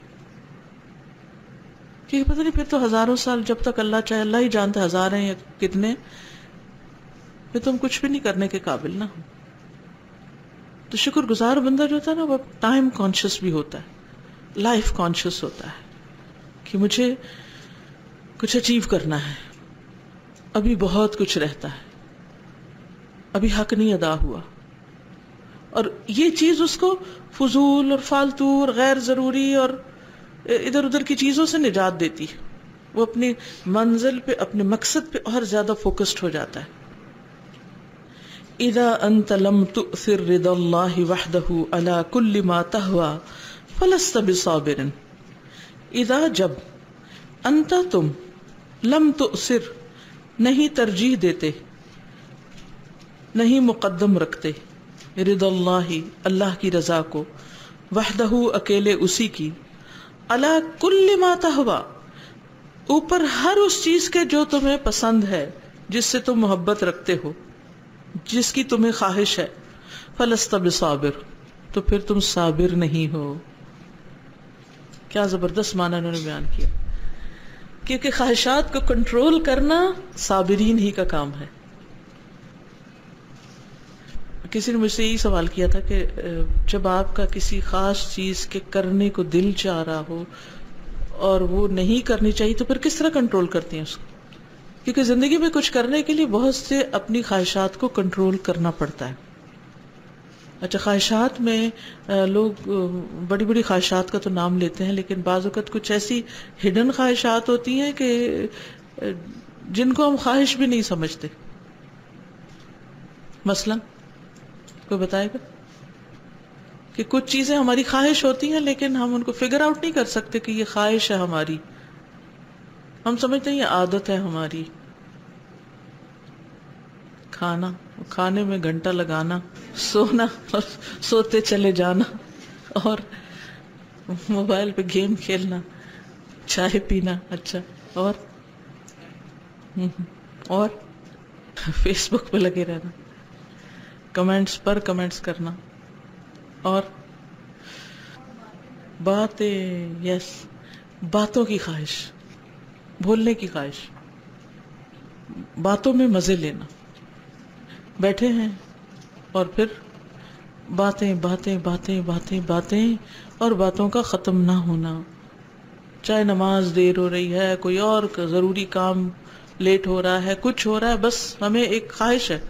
کیونکہ پتہ نہیں پھر تو ہزاروں سال، جب تک اللہ چاہے، اللہ ہی جانتا ہزار ہیں یا کتنے، پھر تم کچھ بھی نہیں کرنے کے قابل نہ ہو. تو شکر گزار بندہ جو ہوتا ہے نا، وہ ٹائم کانشیس بھی ہوتا ہے، لائف کانشیس ہوتا ہے کہ مجھے کچھ اچیو کرنا ہے، ابھی بہت کچھ رہتا ہے، ابھی حق نہیں ادا ہوا. اور یہ چیز اس کو فضول اور فالتو اور غیر ضروری اور ادھر ادھر کی چیزوں سے نجات دیتی ہے. وہ اپنی منزل پہ، اپنے مقصد پہ اور زیادہ فوکسڈ ہو جاتا ہے. اذا انت لم تؤثر رضا اللہ وحدہ علی کل ما تہوى فلست بصابر. اذا جب، انت تم، لم تؤثر نہیں ترجیح دیتے، نہیں مقدم رکھتے، رضا اللہ اللہ کی رضا کو، وحدہ اکیلے اسی کی، علی کل ما تہوى اوپر ہر اس چیز کے جو تمہیں پسند ہے، جس سے تم محبت رکھتے ہو، جس کی تمہیں خواہش ہے، فلست بصابر تو پھر تم صابر نہیں ہو. کیا زبردست معنی انہوں نے بیان کیا، کیونکہ خواہشات کو کنٹرول کرنا صابرین ہی کا کام ہے. کسی نے مجھ سے یہی سوال کیا تھا کہ جب آپ کا کسی خاص چیز کے کرنے کو دل چاہ رہا ہو اور وہ نہیں کرنی چاہیے تو پھر کس طرح کنٹرول کرتی ہیں اس کو؟ کیونکہ زندگی میں کچھ کرنے کے لیے بہت سے اپنی خواہشات کو کنٹرول کرنا پڑتا ہے. اچھا خواہشات میں لوگ بڑی بڑی خواہشات کا تو نام لیتے ہیں، لیکن بعض اوقات کچھ ایسی ہڈن خواہشات ہوتی ہیں کہ جن کو ہم خواہش بھی نہیں سمجھتے. مثلا کوئی بتائے گا کہ کچھ چیزیں ہماری خواہش ہوتی ہیں لیکن ہم ان کو فگر آؤٹ نہیں کر سکتے کہ یہ خواہش ہے ہماری. ہم سمجھتے ہیں یہ عادت ہے ہماری. کھانا، کھانے میں گھنٹہ لگانا، سونا اور سوتے چلے جانا، اور موبائل پہ گیم کھیلنا، چائے پینا. اچھا اور اور فیس بک پہ لگے رہنا، کمنٹس پر کمنٹس کرنا، اور باتیں. یس، باتوں کی خواہش، بولنے کی خواہش، باتوں میں مزے لینا. بیٹھے ہیں اور پھر باتیں باتیں باتیں باتیں باتیں اور باتوں کا ختم نہ ہونا. چاہے نماز دیر ہو رہی ہے، کوئی اور ضروری کام لیٹ ہو رہا ہے، کچھ ہو رہا ہے، بس ہمیں ایک خواہش ہے.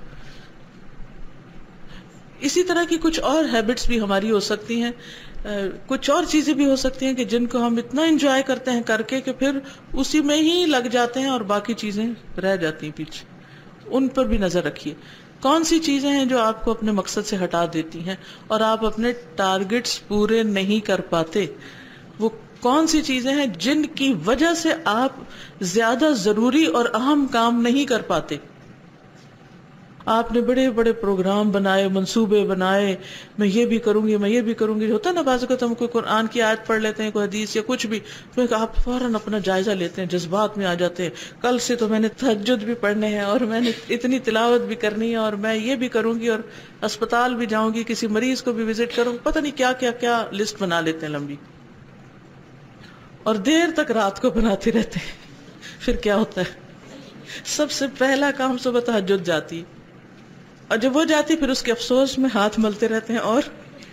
اسی طرح کی کچھ اور ہیبٹس بھی ہماری ہو سکتی ہیں، کچھ اور چیزیں بھی ہو سکتی ہیں کہ جن کو ہم اتنا انجوائے کرتے ہیں کر کے کہ پھر اسی میں ہی لگ جاتے ہیں اور باقی چیزیں رہ جاتی ہیں پیچھے. ان پر بھی نظر رکھیے. کون سی چیزیں ہیں جو آپ کو اپنے مقصد سے ہٹا دیتی ہیں اور آپ اپنے ٹارگٹس پورے نہیں کر پاتے؟ وہ کون سی چیزیں ہیں جن کی وجہ سے آپ زیادہ ضروری اور اہم کام نہیں کر پاتے؟ آپ نے بڑے بڑے پروگرام بنائے، منصوبے بنائے، میں یہ بھی کروں گی، میں یہ بھی کروں گی. ہوتا ہے نا بعض اوقات ہم کوئی قرآن کی آیت پڑھ لیتے ہیں، کوئی حدیث یا کچھ بھی، تو آپ فوراً اپنا جائزہ لیتے ہیں، جذبات میں آ جاتے ہیں. کل سے تو میں نے تہجد بھی پڑھنے ہیں، اور میں نے اتنی تلاوت بھی کرنی ہے، اور میں یہ بھی کروں گی، اور اسپتال بھی جاؤں گی، کسی مریض کو بھی وزٹ کروں گی. پتہ نہیں کیا کیا کیا لسٹ بنا لیتے ہیں لمبی، اور دیر تک رات کو بناتے رہتے ہیں. پھر کیا ہوتا ہے؟ سب سے پہلا کام صبح تہجد جاتی، اور جب وہ جاتی پھر اس کے افسوس میں ہاتھ ملتے رہتے ہیں، اور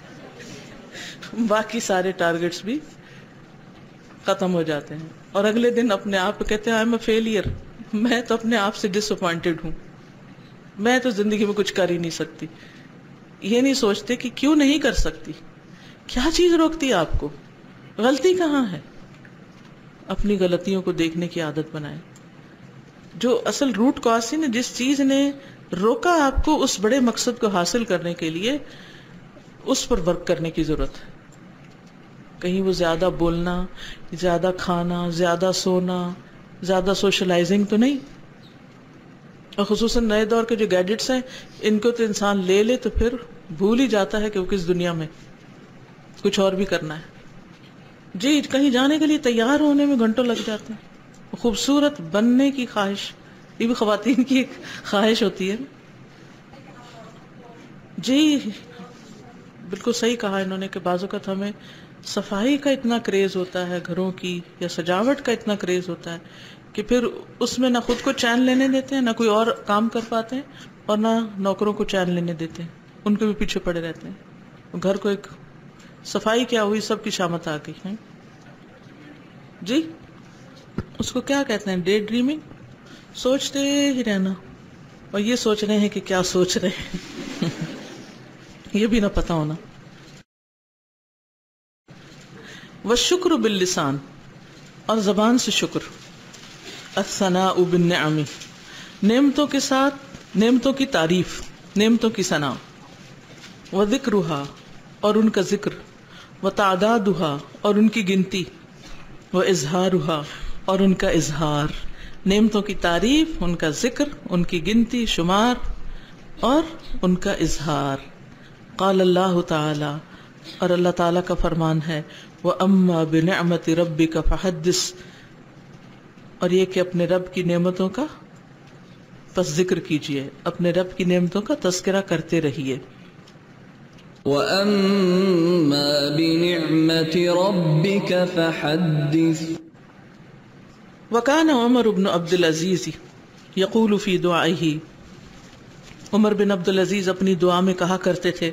باقی سارے ٹارگٹس بھی ختم ہو جاتے ہیں. اور اگلے دن اپنے آپ کو کہتے ہیں آئی ایم اے فیلئر، میں تو اپنے آپ سے ڈس اپوائنٹڈ ہوں، میں تو زندگی میں کچھ کر ہی نہیں سکتی. یہ نہیں سوچتے کہ کیوں نہیں کر سکتی، کیا چیز روکتی ہے آپ کو، غلطی کہاں ہے. اپنی غلطیوں کو دیکھنے کی عادت بنائیں. جو اصل روٹ کاز تھی نا، جس چیز نے روکا آپ کو اس بڑے مقصد کو حاصل کرنے کے لیے، اس پر ورک کرنے کی ضرورت ہے. کہیں وہ زیادہ بولنا، زیادہ کھانا، زیادہ سونا، زیادہ سوشلائزنگ تو نہیں. اور خصوصاً نئے دور کے جو گیجٹس ہیں، ان کو تو انسان لے لے تو پھر بھول ہی جاتا ہے کہ وہ کس دنیا میں کچھ اور بھی کرنا ہے. جی کہیں جانے کے لیے تیار ہونے میں گھنٹوں لگ جاتے ہیں. خوبصورت بننے کی خواہش، یہ بھی خواتین کی ایک خواہش ہوتی ہے. جی بالکل صحیح کہا انہوں نے کہ بعض اوقات ہمیں صفائی کا اتنا کریز ہوتا ہے، گھروں کی یا سجاوٹ کا اتنا کریز ہوتا ہے کہ پھر اس میں نہ خود کو چین لینے دیتے ہیں، نہ کوئی اور کام کر پاتے ہیں، اور نہ نوکروں کو چین لینے دیتے ہیں، ان کے بھی پیچھے پڑے رہتے ہیں. گھر کو ایک صفائی کیا ہوئی، سب کی شامت آ گئی ہے. جی اس کو کیا کہتے ہیں؟ ڈے ڈریمنگ، سوچتے ہی رہنا، اور یہ سوچ رہے ہیں کہ کیا سوچ رہے ہیں یہ بھی نہ پتا ہونا. والشکر باللسان، اور زبان سے شکر. الثناء بالنعم، نعمتوں کے ساتھ نعمتوں کی تعریف، نعمتوں کی ثنا. وذکرها، اور ان کا ذکر. وتعدادها، اور ان کی گنتی. واظہارها، اور ان کا اظہار. نعمتوں کی تعریف، ان کا ذکر، ان کی گنتی شمار، اور ان کا اظہار. قال اللہ تعالی، اور اللہ تعالیٰ کا فرمان ہے، وَأَمَّا بِنِعْمَةِ رَبِّكَ فَحَدِّثْ، اور یہ کہ اپنے رب کی نعمتوں کا پس ذکر کیجئے، اپنے رب کی نعمتوں کا تذکرہ کرتے رہیے. وَأَمَّا بِنِعْمَةِ رَبِّكَ فَحَدِّثْ. وَكَانَ عمر بن عبد العزیز یقول فی دعائہ، عمر بن عبد العزیز اپنی دعا میں کہا کرتے تھے،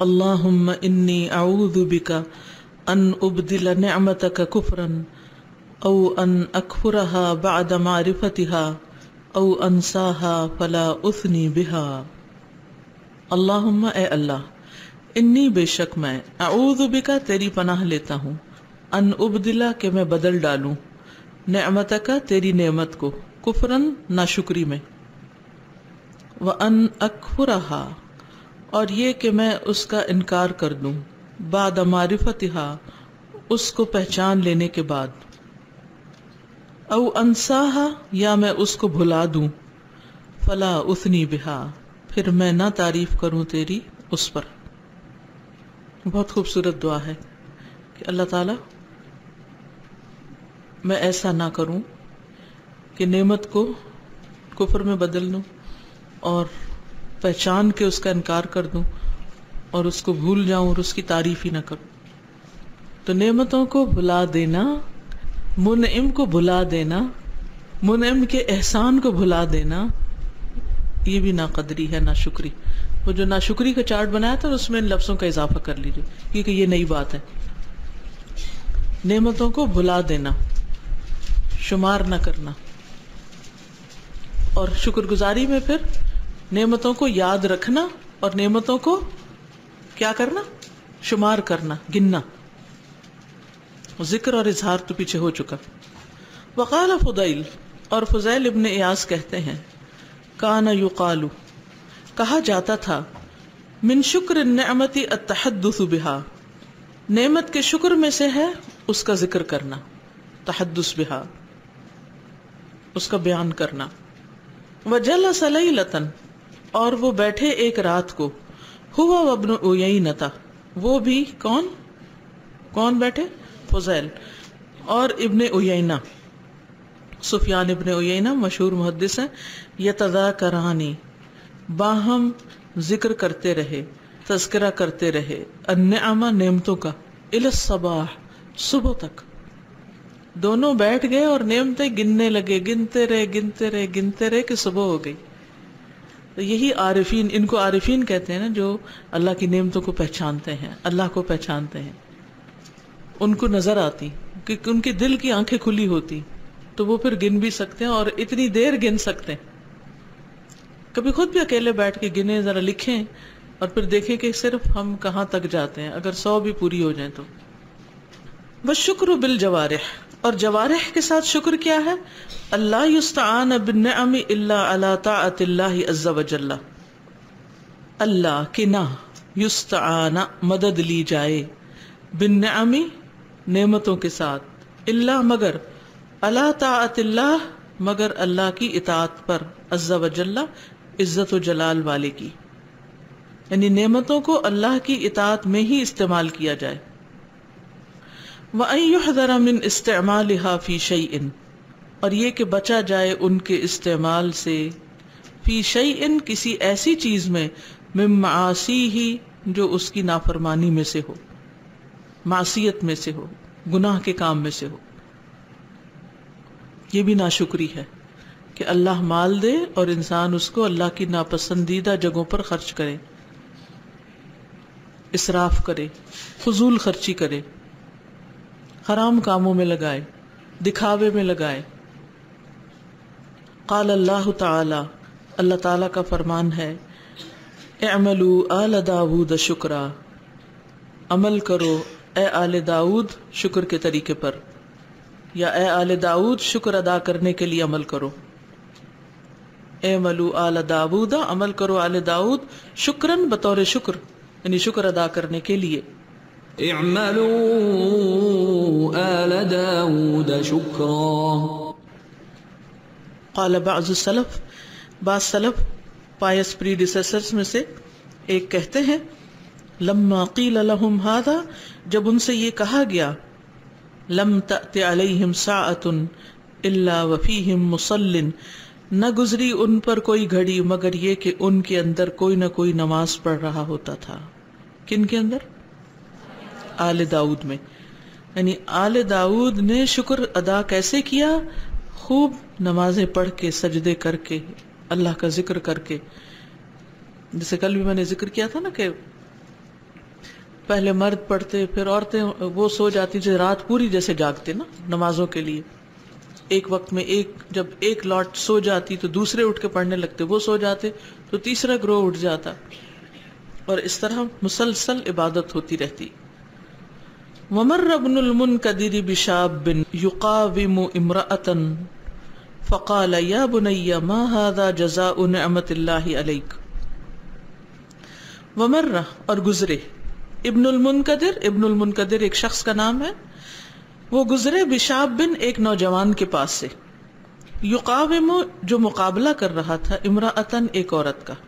اللہم انی اعوذ بک ان ابدل نعمتک کفرا او ان اکفرها بعد معرفتها او انساها فلا اثنی بها۔ اللہم اے اللہ، انی بے شک میں، اعوذ بک تیری پناہ لیتا ہوں، ان ابدلا کہ میں بدل ڈالوں، نعمتک تیری نعمت کو، کفرن ناشکری میں، وان اکفرها اور یہ کہ میں اس کا انکار کر دوں، بعد معرفتها اس کو پہچان لینے کے بعد، او انساها یا میں اس کو بھلا دوں، فلا اثنی بہا پھر میں نہ تعریف کروں تیری اس پر۔ بہت خوبصورت دعا ہے کہ اللہ تعالی میں ایسا نہ کروں کہ نعمت کو کفر میں بدل دوں اور پہچان کے اس کا انکار کر دوں اور اس کو بھول جاؤں اور اس کی تعریف ہی نہ کروں۔ تو نعمتوں کو بھلا دینا، منعم کو بھلا دینا، منعم کے احسان کو بھلا دینا، یہ بھی ناقدری ہے، ناشکری۔ وہ جو ناشکری کا چارٹ بنایا تھا اس میں ان لفظوں کا اضافہ کر لیجیے کیونکہ یہ نئی بات ہے۔ نعمتوں کو بھلا دینا، شمار نہ کرنا، اور شکر گزاری میں پھر نعمتوں کو یاد رکھنا اور نعمتوں کو کیا کرنا؟ شمار کرنا، گننا۔ ذکر اور اظہار تو پیچھے ہو چکا۔ وقال فضیل، اور فضیل ابن ایاز کہتے ہیں، کان یقال کہا جاتا تھا، من شکر النعمت التحدث بها نعمت کے شکر میں سے ہے اس کا ذکر کرنا، تحدث بها اس کا بیان کرنا۔ وجلس لیلۃ اور وہ بیٹھے ایک رات کو، ہوا وابن عیینہ وہ بھی کون کون بیٹھے؟ فضیل اور ابن عیینہ، سفیان ابن عیینہ مشہور محدث ہیں، یتذاکرانی باہم ذکر کرتے رہے، تذکرہ کرتے رہے، النعمہ نعمتوں کا، الی الصباح صبح تک۔ دونوں بیٹھ گئے اور نعمتیں گننے لگے، گنتے رہے گنتے رہے گنتے رہے کہ صبح ہو گئی۔ تو یہی عارفین، ان کو عارفین کہتے ہیں نا، جو اللہ کی نعمتوں کو پہچانتے ہیں، اللہ کو پہچانتے ہیں، ان کو نظر آتی کیونکہ ان کے دل کی آنکھیں کھلی ہوتی تو وہ پھر گن بھی سکتے ہیں اور اتنی دیر گن سکتے ہیں۔ کبھی خود بھی اکیلے بیٹھ کے گنے، ذرا لکھیں اور پھر دیکھیں کہ صرف ہم کہاں تک جاتے ہیں، اگر سو بھی پوری ہو جائیں تو۔ والشکر بالجوارح اور جوارح کے ساتھ شکر کیا ہے؟ اللہ یستعان بالنعم الا علی طاعت اللہ عز وجل، اللہ کی نہ یستعان مدد لی جائے، بالنعم نعمتوں کے ساتھ، اللہ مگر، علی طاعت اللہ مگر اللہ کی اطاعت پر، عز وجل عزت و جلال والے کی، یعنی نعمتوں کو اللہ کی اطاعت میں ہی استعمال کیا جائے۔ وَأَن يُحْذَرَ مِنْ اسْتِعْمَالِهَا فِي شَيْءٍ اور یہ کہ بچا جائے ان کے استعمال سے، فی شیء کسی ایسی چیز میں، من معاصیہ جو اس کی نافرمانی میں سے ہو، معصیت میں سے ہو، گناہ کے کام میں سے ہو۔ یہ بھی ناشکری ہے کہ اللہ مال دے اور انسان اس کو اللہ کی ناپسندیدہ جگہوں پر خرچ کرے، اسراف کرے، فضول خرچی کرے، حرام کاموں میں لگائے، دکھاوے میں لگائے۔ قال اللہ تعالی، اللہ تعالی کا فرمان ہے، اعملوا آل داود شکرا، عمل کرو اے آل داود شکر کے طریقے پر، یا اے آل داود شکر ادا کرنے کے لیے عمل کرو۔ اعملوا آل داود، عمل کرو آل داود، شکرن بطور شکر، یعنی شکر ادا کرنے کے لیے۔ اعملوا آل داود شکرا۔ قال بعض السلف، بعض سلف پائس پریڈیسیسرز میں سے ایک کہتے ہیں، لما قیل لهم هذا جب ان سے یہ کہا گیا، لم تأت علیہم ساعة الا وفیہم مصل، نہ گزری ان پر کوئی گھڑی مگر یہ کہ ان کے اندر کوئی نہ کوئی نماز پڑھ رہا ہوتا تھا۔ کن کے اندر؟ آل داؤد میں۔ یعنی آل داؤد نے شکر ادا کیسے کیا؟ خوب نمازیں پڑھ کے، سجدے کر کے، اللہ کا ذکر کر کے۔ جیسے کل بھی میں نے ذکر کیا تھا نا کہ پہلے مرد پڑھتے پھر عورتیں وہ سو جاتی جو رات پوری جیسے جاگتے نا نمازوں کے لیے، ایک وقت میں ایک جب ایک لاٹ سو جاتی تو دوسرے اٹھ کے پڑھنے لگتے، وہ سو جاتے تو تیسرا گروہ اٹھ جاتا، اور اس طرح مسلسل عبادت ہوتی رہتی. ومر ابن المنکدر بشاب یقاوم امرأة فقال یا بنی ما هذا جزاء نعمت اللہ علیک. ومر اور گزرے، ابن المنکدر، ابن المنکدر ایک شخص کا نام ہے، وہ گزرے بشاب بن ایک نوجوان کے پاس سے، یقاوم جو مقابلہ کر رہا تھا، امرأتن ایک عورت کا.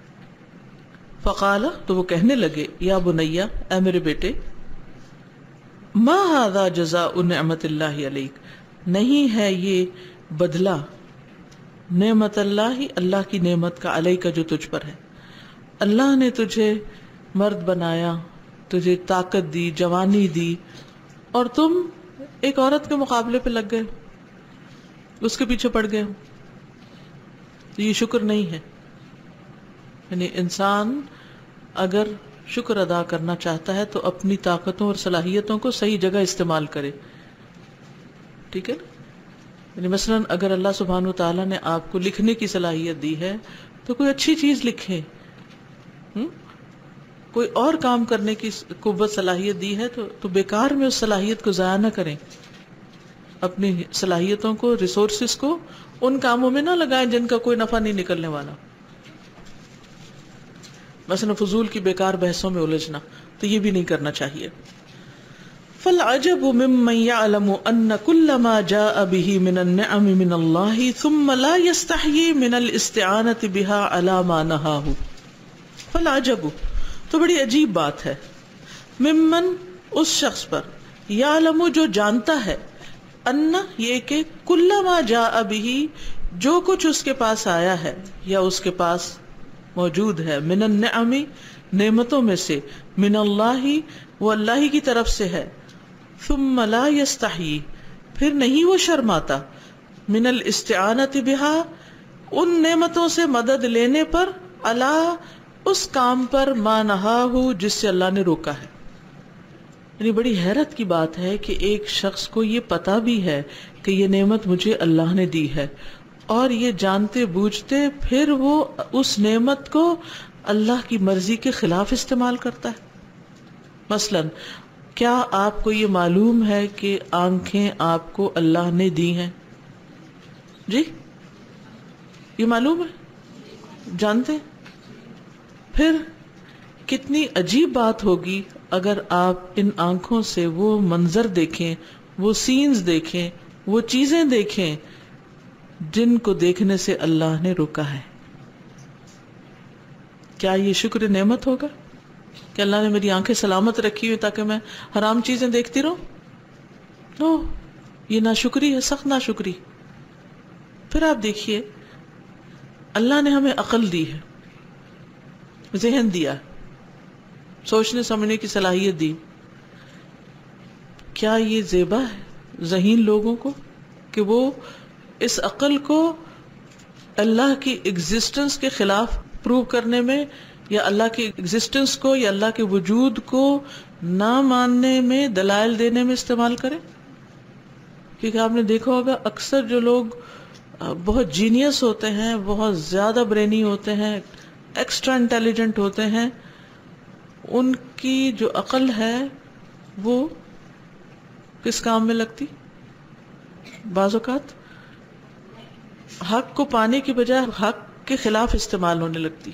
فقال تو وہ کہنے لگے، یا بنیا اے میرے بیٹے، ما ھذا جزاء نعمت اللہ علیک، نہیں ہے یہ بدلہ نعمت اللہ، اللہ کی نعمت کا، علیہ کا جو تجھ پر ہے. اللہ نے تجھے مرد بنایا، تجھے طاقت دی، جوانی دی، اور تم ایک عورت کے مقابلے پہ لگ گئے، اس کے پیچھے پڑ گئے. تو یہ شکر نہیں ہے. یعنی انسان اگر شکر ادا کرنا چاہتا ہے تو اپنی طاقتوں اور صلاحیتوں کو صحیح جگہ استعمال کرے. ٹھیک ہے، یعنی مثلاً اگر اللہ سبحانہ و تعالیٰ نے آپ کو لکھنے کی صلاحیت دی ہے تو کوئی اچھی چیز لکھیں. کوئی اور کام کرنے کی قوت صلاحیت دی ہے تو تو بیکار میں اس صلاحیت کو ضائع نہ کریں. اپنی صلاحیتوں کو، ریسورسز کو ان کاموں میں نہ لگائیں جن کا کوئی نفع نہیں نکلنے والا. مثلا فضول کی بیکار بحثوں میں الجھنا، تو یہ بھی نہیں کرنا چاہیے. فالعجب ممن يعلم ان كل ما جاء به من النعم من الله ثم لا يستحيي من الاستعانة بها على ما نهاه. فالعجب تو بڑی عجیب بات ہے، ممن اس شخص پر، یعلم جو جانتا ہے، ان یہ کہ کل ما جاء به جو کچھ اس کے پاس آیا ہے یا اس کے پاس موجود ہے، من النعم نعمتوں میں سے، من اللہ وہ اللہ کی طرف سے ہے، ثم لا یستحیی پھر نہیں وہ شرماتا، من الاستعانۃ بها ان نعمتوں سے مدد لینے پر، علی اس کام پر، ما نہاہ جس سے اللہ نے روکا ہے. یعنی بڑی حیرت کی بات ہے کہ ایک شخص کو یہ پتا بھی ہے کہ یہ نعمت مجھے اللہ نے دی ہے، اور یہ جانتے بوجھتے پھر وہ اس نعمت کو اللہ کی مرضی کے خلاف استعمال کرتا ہے. مثلاً کیا آپ کو یہ معلوم ہے کہ آنکھیں آپ کو اللہ نے دی ہیں؟ جی یہ معلوم ہے، جانتے ہیں؟ پھر کتنی عجیب بات ہوگی اگر آپ ان آنکھوں سے وہ منظر دیکھیں، وہ سینز دیکھیں، وہ چیزیں دیکھیں جن کو دیکھنے سے اللہ نے روکا ہے. کیا یہ شکر نعمت ہوگا کہ اللہ نے میری آنکھیں سلامت رکھی ہوئی تاکہ میں حرام چیزیں دیکھتی رہوں؟ نو، یہ ناشکری ہے، سخت ناشکری. پھر آپ دیکھیے، اللہ نے ہمیں عقل دی ہے، ذہن دیا، سوچنے سمجھنے کی صلاحیت دی. کیا یہ زیبا ہے ذہین لوگوں کو کہ وہ اس عقل کو اللہ کی ایگزسٹنس کے خلاف پروو کرنے میں، یا اللہ کی ایگزسٹنس کو یا اللہ کے وجود کو نہ ماننے میں، دلائل دینے میں استعمال کریں؟ کیونکہ آپ نے دیکھا ہوگا اکثر جو لوگ بہت جینیس ہوتے ہیں، بہت زیادہ برینی ہوتے ہیں، ایکسٹرا انٹیلیجنٹ ہوتے ہیں، ان کی جو عقل ہے وہ کس کام میں لگتی؟ بعض اوقات حق کو پانے کی بجائے حق کے خلاف استعمال ہونے لگتی.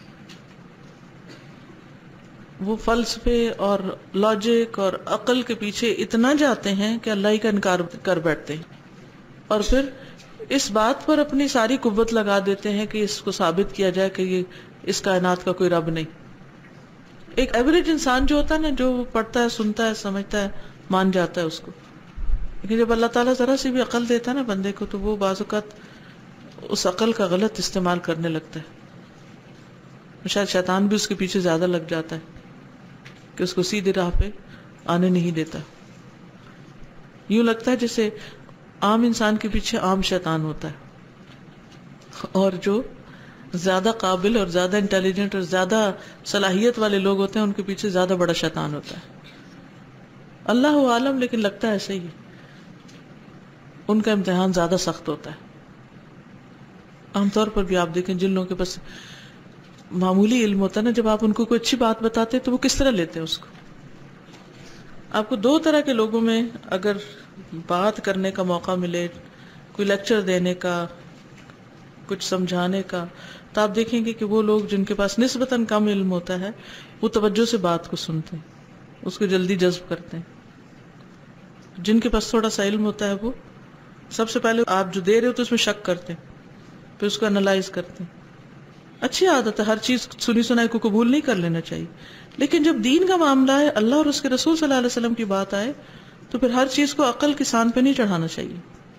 وہ فلسفے اور لاجک اور عقل کے پیچھے اتنا جاتے ہیں کہ اللہ ہی کا انکار کر بیٹھتے ہیں، اور پھر اس بات پر اپنی ساری قوت لگا دیتے ہیں کہ اس کو ثابت کیا جائے کہ یہ اس کائنات کا کوئی رب نہیں. ایک ایوریج انسان جو ہوتا ہے نا، جو پڑھتا ہے، سنتا ہے، سمجھتا ہے، مان جاتا ہے اس کو، لیکن جب اللہ تعالیٰ ذرا سی بھی عقل دیتا ہے نا بندے کو، تو وہ بعض اوقات اس عقل کا غلط استعمال کرنے لگتا ہے. شاید شیطان بھی اس کے پیچھے زیادہ لگ جاتا ہے کہ اس کو سیدھی راہ پہ آنے نہیں دیتا. یوں لگتا ہے جیسے عام انسان کے پیچھے عام شیطان ہوتا ہے، اور جو زیادہ قابل اور زیادہ انٹیلیجنٹ اور زیادہ صلاحیت والے لوگ ہوتے ہیں ان کے پیچھے زیادہ بڑا شیطان ہوتا ہے. اللہ عالم، لیکن لگتا ہے ایسے ہی ان کا امتحان زیادہ سخت ہوتا ہے. عام طور پر بھی آپ دیکھیں جن لوگوں کے پاس معمولی علم ہوتا ہے نا، جب آپ ان کو کوئی اچھی بات بتاتے ہیں تو وہ کس طرح لیتے ہیں اس کو. آپ کو دو طرح کے لوگوں میں اگر بات کرنے کا موقع ملے، کوئی لیکچر دینے کا، کچھ سمجھانے کا، تو آپ دیکھیں گے کہ وہ لوگ جن کے پاس نسبتاً کم علم ہوتا ہے وہ توجہ سے بات کو سنتے ہیں، اس کو جلدی جذب کرتے ہیں. جن کے پاس تھوڑا سا علم ہوتا ہے وہ سب سے پہلے آپ جو دے رہے ہو تو اس میں شک کرتے ہیں، پھر اس کو انالائز کرتے ہیں. اچھی عادت ہے، ہر چیز سنی سنائی کو قبول نہیں کر لینا چاہیے، لیکن جب دین کا معاملہ ہے، اللہ اور اس کے رسول صلی اللہ علیہ وسلم کی بات آئے تو پھر ہر چیز کو عقل کی سان پہ نہیں چڑھانا چاہیے.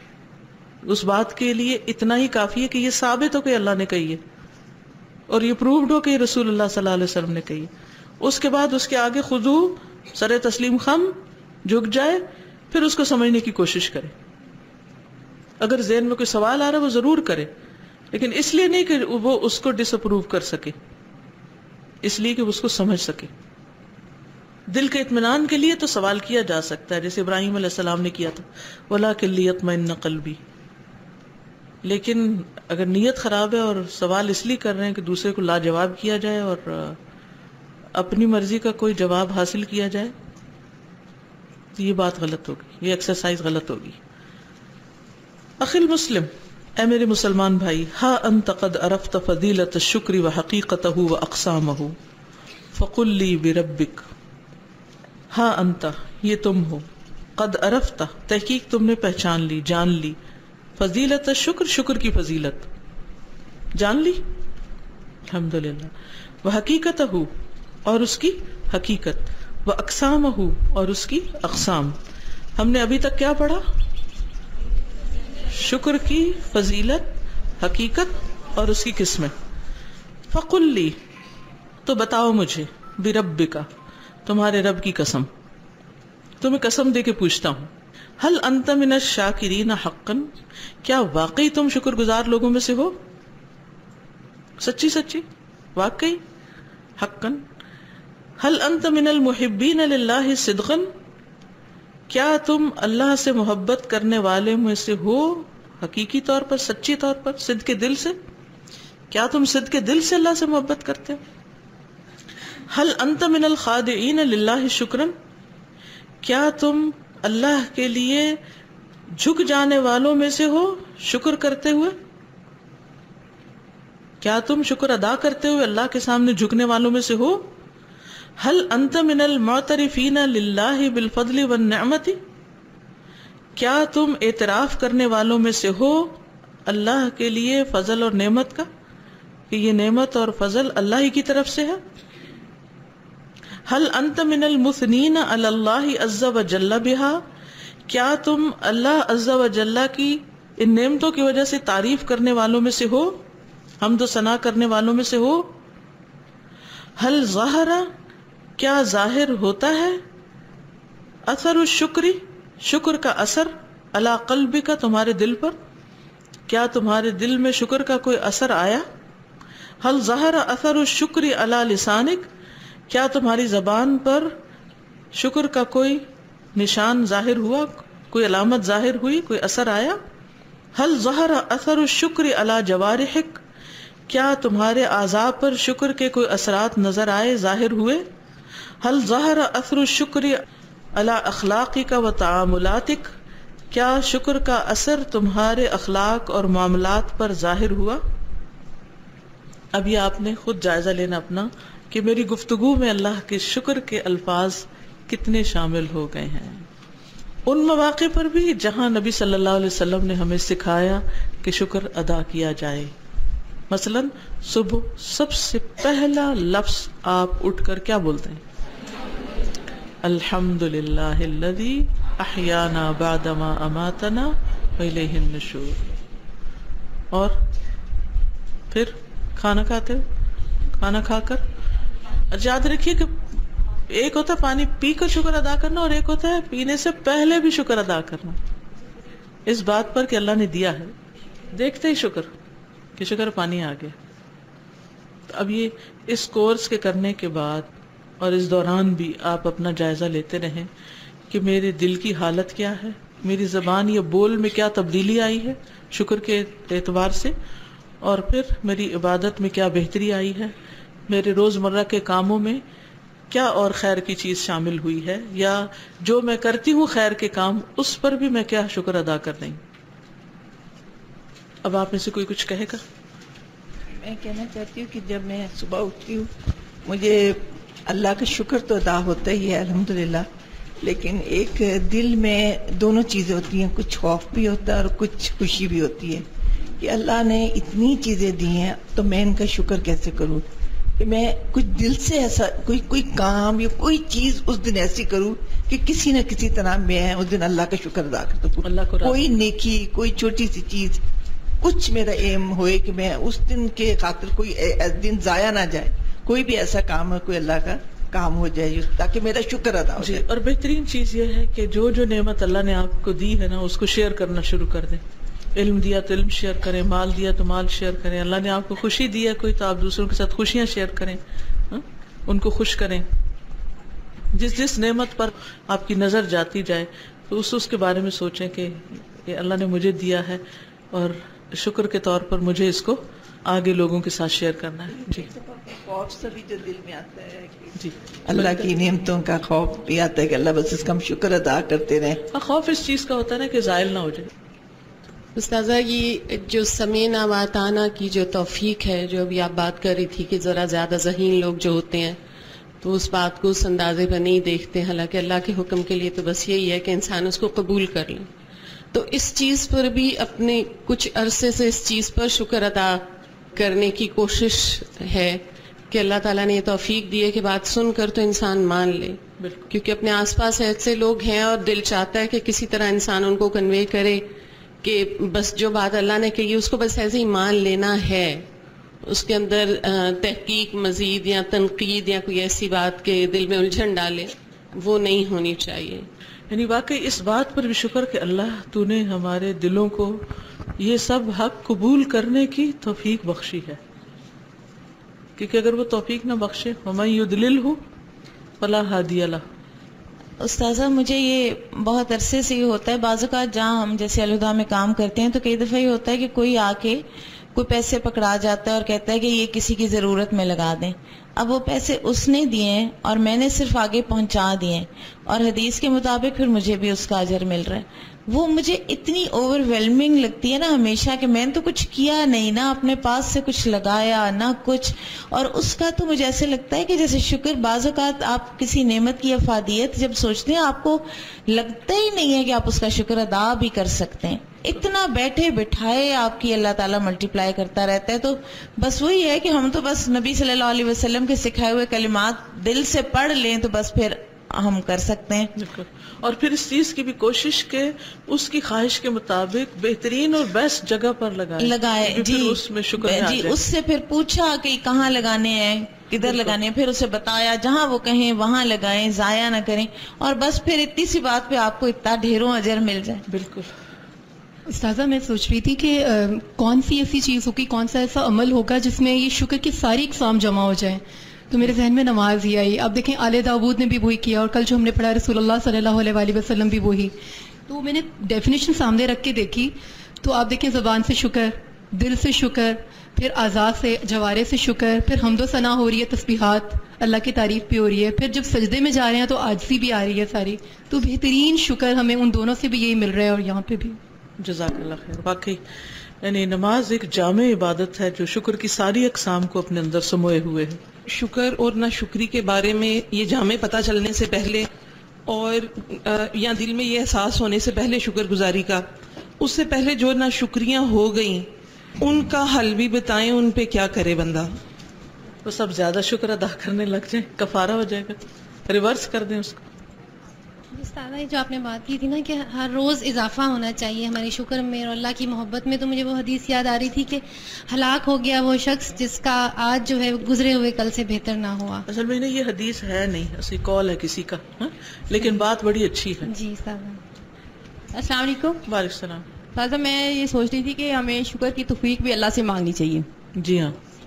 اس بات کے لیے اتنا ہی کافی ہے کہ یہ ثابت ہو کہ اللہ نے کہی ہے اور یہ پرووڈ ہو کہ یہ رسول اللہ صلی اللہ علیہ وسلم نے کہی ہے. اس کے بعد اس کے آگے خضوع، سر تسلیم خم، جھک جائے، پھر اس کو سمجھنے کی کوشش کرے. اگر ذہن میں کوئی سوال آ رہا ہے وہ ضرور کرے، لیکن اس لیے نہیں کہ وہ اس کو ڈس اپروو کر سکے، اس لیے کہ وہ اس کو سمجھ سکے. دل کے اطمینان کے لیے تو سوال کیا جا سکتا ہے، جیسے ابراہیم علیہ السلام نے کیا تھا، وَلَٰكِن لِيَطْمَئِنَّ قَلْبِي. لیکن اگر نیت خراب ہے اور سوال اس لیے کر رہے ہیں کہ دوسرے کو لاجواب کیا جائے اور اپنی مرضی کا کوئی جواب حاصل کیا جائے تو یہ بات غلط ہوگی، یہ ایکسرسائز غلط ہوگی. اخی المسلم، اے میرے مسلمان بھائی، ہا انت قد عرفت فضیلت الشکر وحقیقتہ واقسامہ فقل لی بربک. ہا انت، یہ تم ہو، قد عرفت، تحقیق تم نے پہچان لی، جان لی، فضیلت الشکر، شکر کی فضیلت جان لی، الحمدللہ، وحقیقتہ، اور اس کی حقیقت، واقسامہ، اور اس کی اقسام. ہم نے ابھی تک کیا پڑھا؟ شکر کی فضیلت، حقیقت اور اس کی قسمیں. فقل لی، تو بتاؤ مجھے، بربک، تمہارے رب کی قسم، تمہیں قسم دے کے پوچھتا ہوں، هل انت من الشاکرین حقا، کیا واقعی تم شکر گزار لوگوں میں سے ہو؟ سچی سچی، واقعی، حقا. هل انت من المحبین للہ صدقا، کیا تم اللہ سے محبت کرنے والے میں سے ہو حقیقی طور پر، سچی طور پر، صدق کے دل سے؟ کیا تم صدق کے دل سے اللہ سے محبت کرتے ہو؟ هل انت من الخادعین للہ شکرا، کیا تم اللہ کے لیے جھک جانے والوں میں سے ہو شکر کرتے ہوئے؟ کیا تم شکر ادا کرتے ہوئے اللہ کے سامنے جھکنے والوں میں سے ہو؟ هل انت من المعترفین للہ بالفضل والنعمت، کیا تم اعتراف کرنے والوں میں سے ہو اللہ کے لیے فضل اور نعمت کا، کہ یہ نعمت اور فضل اللہ ہی کی طرف سے ہے؟ هل انت من المثنین علی اللہ عز وجل بها، کیا تم اللہ عز وجل کی ان نعمتوں کی وجہ سے تعریف کرنے والوں میں سے ہو، حمد و ثنا کرنے والوں میں سے ہو؟ هل ظہر، کیا ظاہر ہوتا ہے، اثر الشکری، شکر کا اثر، علی قلبک، تمہارے دل پر، کیا تمہارے دل میں شکر کا کوئی اثر آیا؟ هل ظہر اثر الشکر علی لسانک، کیا تمہاری زبان پر شکر کا کوئی نشان ظاہر ہوا، کوئی علامت ظاہر ہوئی، کوئی اثر آیا؟ هل ظہر اثر الشکر علی جوارحک، کیا تمہارے اعضاء پر شکر کے کوئی اثرات نظر آئے، ظاہر ہوئے؟ هل ظہر اثر الشکر علی اخلاقک و تعاملاتک، کیا شکر کا اثر تمہارے اخلاق اور معاملات پر ظاہر ہوا؟ اب یہ آپ نے خود جائزہ لینا اپنا کہ میری گفتگو میں اللہ کے شکر کے الفاظ کتنے شامل ہو گئے ہیں، ان مواقع پر بھی جہاں نبی صلی اللہ علیہ وسلم نے ہمیں سکھایا کہ شکر ادا کیا جائے. مثلا صبح سب سے پہلا لفظ آپ اٹھ کر کیا بولتے ہیں؟ الحمد للہ الذی احیانا بعدما اماتنا والیہ النشور. اور پھر کھانا کھاتے ہو، کھانا کھا کر یاد رکھیے کہ ایک ہوتا ہے پانی پی کر شکر ادا کرنا اور ایک ہوتا ہے پینے سے پہلے بھی شکر ادا کرنا، اس بات پر کہ اللہ نے دیا ہے. دیکھتے ہی شکر کہ شکر پانی آ گیا. اب یہ اس کورس کے کرنے کے بعد اور اس دوران بھی آپ اپنا جائزہ لیتے رہیں کہ میرے دل کی حالت کیا ہے، میری زبان یا بول میں کیا تبدیلی آئی ہے شکر کے اعتبار سے، اور پھر میری عبادت میں کیا بہتری آئی ہے، میرے روزمرہ کے کاموں میں کیا اور خیر کی چیز شامل ہوئی ہے، یا جو میں کرتی ہوں خیر کے کام اس پر بھی میں کیا شکر ادا کر رہی ہوں۔ اب آپ میں سے کوئی کچھ کہے گا؟ میں کہنا چاہتی ہوں کہ جب میں صبح اٹھتی ہوں مجھے اللہ کا شکر تو ادا ہوتا ہی ہے الحمدللہ، لیکن ایک دل میں دونوں چیزیں ہوتی ہیں، کچھ خوف بھی ہوتا ہے اور کچھ خوشی بھی ہوتی ہے کہ اللہ نے اتنی چیزیں دی ہیں تو میں ان کا شکر کیسے کروں، کہ میں کچھ دل سے ایسا کوئی کوئی کام یا کوئی چیز اس دن ایسی کروں کہ کسی نہ کسی طرح میں اس دن اللہ کا شکر ادا کر سکوں، اللہ کو راضی، کوئی نیکی، کوئی چھوٹی سی چیز، کچھ میرا ایم ہوئے کہ میں اس دن کے خاطر کوئی دن ضائع نہ جائے، کوئی بھی ایسا کام ہے کوئی اللہ کا کام ہو جائے تاکہ میرا شکر ادا ہو جی۔ جائے۔ اور بہترین چیز یہ ہے کہ جو جو نعمت اللہ نے آپ کو دی ہے نا اس کو شیئر کرنا شروع کر دیں۔ علم دیا تو علم شیئر کریں، مال دیا تو مال شیئر کریں، اللہ نے آپ کو خوشی دی ہے کوئی تو آپ دوسروں کے ساتھ خوشیاں شیئر کریں، ہاں؟ ان کو خوش کریں۔ جس جس نعمت پر آپ کی نظر جاتی جائے تو اس اس کے بارے میں سوچیں کہ یہ اللہ نے مجھے دیا ہے اور شکر کے طور پر مجھے اس کو آگے لوگوں کے ساتھ شیئر کرنا ہے۔ جی خوف سے بھی جو دل میں آتا ہے کہ جی، اللہ کی نعمتوں کا خوف بھی آتا ہے کہ اللہ بس اس کا ہم شکر ادا کرتے رہیں۔ خوف اس چیز کا ہوتا ہے نا کہ زائل نہ ہو جائے۔ استاذہ یہ جو سمینا واتانا کی جو توفیق ہے، جو ابھی آپ بات کر رہی تھی کہ ذرا زیادہ ذہین لوگ جو ہوتے ہیں تو اس بات کو اس اندازے پر نہیں دیکھتے، حالانکہ اللہ کے حکم کے لیے تو بس یہی ہے کہ انسان اس کو قبول کر لے۔ تو اس چیز پر بھی اپنے کچھ عرصے سے اس چیز پر شکر ادا کرنے کی کوشش ہے کہ اللہ تعالیٰ نے یہ توفیق دی ہے کہ بات سن کر تو انسان مان لے، کیونکہ اپنے آس پاس ایسے لوگ ہیں اور دل چاہتا ہے کہ کسی طرح انسان ان کو کنوے کرے کہ بس جو بات اللہ نے کہی اس کو بس ایسے ہی مان لینا ہے، اس کے اندر تحقیق مزید یا تنقید یا کوئی ایسی بات کے دل میں الجھن ڈالے، وہ نہیں ہونی چاہیے۔ یعنی واقعی اس بات پر بھی شکر کہ اللہ تو نے ہمارے دلوں کو یہ سب حق قبول کرنے کی توفیق بخشی ہے، کیونکہ اگر وہ توفیق نہ بخشے وَمَن يُضْلِلْهُ فَلَا هَادِيَ لَهُ۔ استاذہ مجھے یہ بہت عرصے سے یہ ہوتا ہے، بعض اوقات جہاں ہم جیسے الہدا میں کام کرتے ہیں تو کئی دفعہ یہ ہوتا ہے کہ کوئی آ کے کوئی پیسے پکڑا جاتا ہے اور کہتا ہے کہ یہ کسی کی ضرورت میں لگا دیں۔ اب وہ پیسے اس نے دیے ہیں اور میں نے صرف آگے پہنچا دیے ہیں، اور حدیث کے مطابق پھر مجھے بھی اس کا اجر مل رہا ہے۔ وہ مجھے اتنی اوور ویلمنگ لگتی ہے نا ہمیشہ کہ میں نے تو کچھ کیا نہیں، نہ اپنے پاس سے کچھ لگایا نہ کچھ، اور اس کا تو مجھے ایسے لگتا ہے کہ جیسے شکر، بعض اوقات آپ کسی نعمت کی افادیت جب سوچتے ہیں آپ کو لگتا ہی نہیں ہے کہ آپ اس کا شکر ادا بھی کر سکتے ہیں، اتنا بیٹھے بٹھائے آپ کی اللہ تعالیٰ ملٹی پلائی کرتا رہتا ہے۔ تو بس وہی ہے کہ ہم تو بس نبی صلی اللہ علیہ وسلم کے سکھائے ہوئے کلمات دل سے پڑھ لیں تو بس پھر ہم کر سکتے ہیں۔ بالکل، اور پھر اس چیز کی بھی کوشش کہ اس کی خواہش کے مطابق بہترین اور بیسٹ جگہ پر لگائے لگائے جی، اس میں شکر میں آ جی، جائے۔ اس سے پھر پوچھا کہ کہاں لگانے ہیں، کدھر لگانے ہیں، پھر اسے بتایا جہاں وہ کہیں وہاں لگائیں، ضائع نہ کریں، اور بس پھر اتنی سی بات پہ آپ کو اتنا ڈھیروں اجر مل جائے۔ بالکل۔ استاذہ میں سوچ رہی تھی کہ کون سی ایسی چیز ہوگی، کون سا ایسا عمل ہوگا جس میں یہ شکر کی ساری اقسام جمع ہو جائیں، تو میرے ذہن میں نماز ہی آئی۔ اب دیکھیں آل داؤد نے بھی وہی کیا، اور کل جو ہم نے پڑھا رسول اللہ صلی اللہ علیہ وآلہ وسلم بھی وہی، تو میں نے ڈیفینیشن سامنے رکھ کے دیکھی تو آپ دیکھیں زبان سے شکر، دل سے شکر، پھر اعضاء سے، جوارے سے شکر، پھر حمد و ثنا ہو رہی ہے، تسبیحات، اللہ کی تعریف بھی ہو رہی ہے، پھر جب سجدے میں جا رہے ہیں تو عاجزی بھی آ رہی ہے ساری، تو بہترین شکر ہمیں ان دونوں سے بھی یہی مل رہا ہے، اور یہاں پہ بھی۔ جزاک اللہ خیر۔ واقعی یعنی نماز ایک جامع عبادت ہے جو شکر کی ساری اقسام کو اپنے اندر سموئے ہوئے ہے۔ شکر اور نہ شکری کے بارے میں یہ جامع پتہ چلنے سے پہلے اور یا دل میں یہ احساس ہونے سے پہلے شکر گزاری کا، اس سے پہلے جو نہ شکریاں ہو گئیں ان کا حل بھی بتائیں، ان پہ کیا کرے بندہ؟ تو سب زیادہ شکر ادا کرنے لگ جائیں، کفارہ ہو جائے گا، ریورس کر دیں اس کو۔ استاذہ جو آپ نے بات کی تھی نا کہ ہر روز اضافہ ہونا چاہیے ہماری شکر میں اور اللہ کی محبت میں، تو مجھے وہ حدیث یاد آ رہی تھی کہ ہلاک ہو گیا وہ شخص جس کا آج جو ہے گزرے ہوئے کل سے بہتر نہ ہوا۔ اصل میں یہ حدیث ہے نہیں، اسی کال ہے کسی کا، ہاں؟ لیکن بات بڑی اچھی ہے۔ جی استاذہ۔ السلام علیکم۔ وعلیکم السلام۔ استاذہ میں یہ سوچ رہی تھی کہ ہمیں شکر کی توفیق بھی اللہ سے مانگنی چاہیے۔ جی ہاں،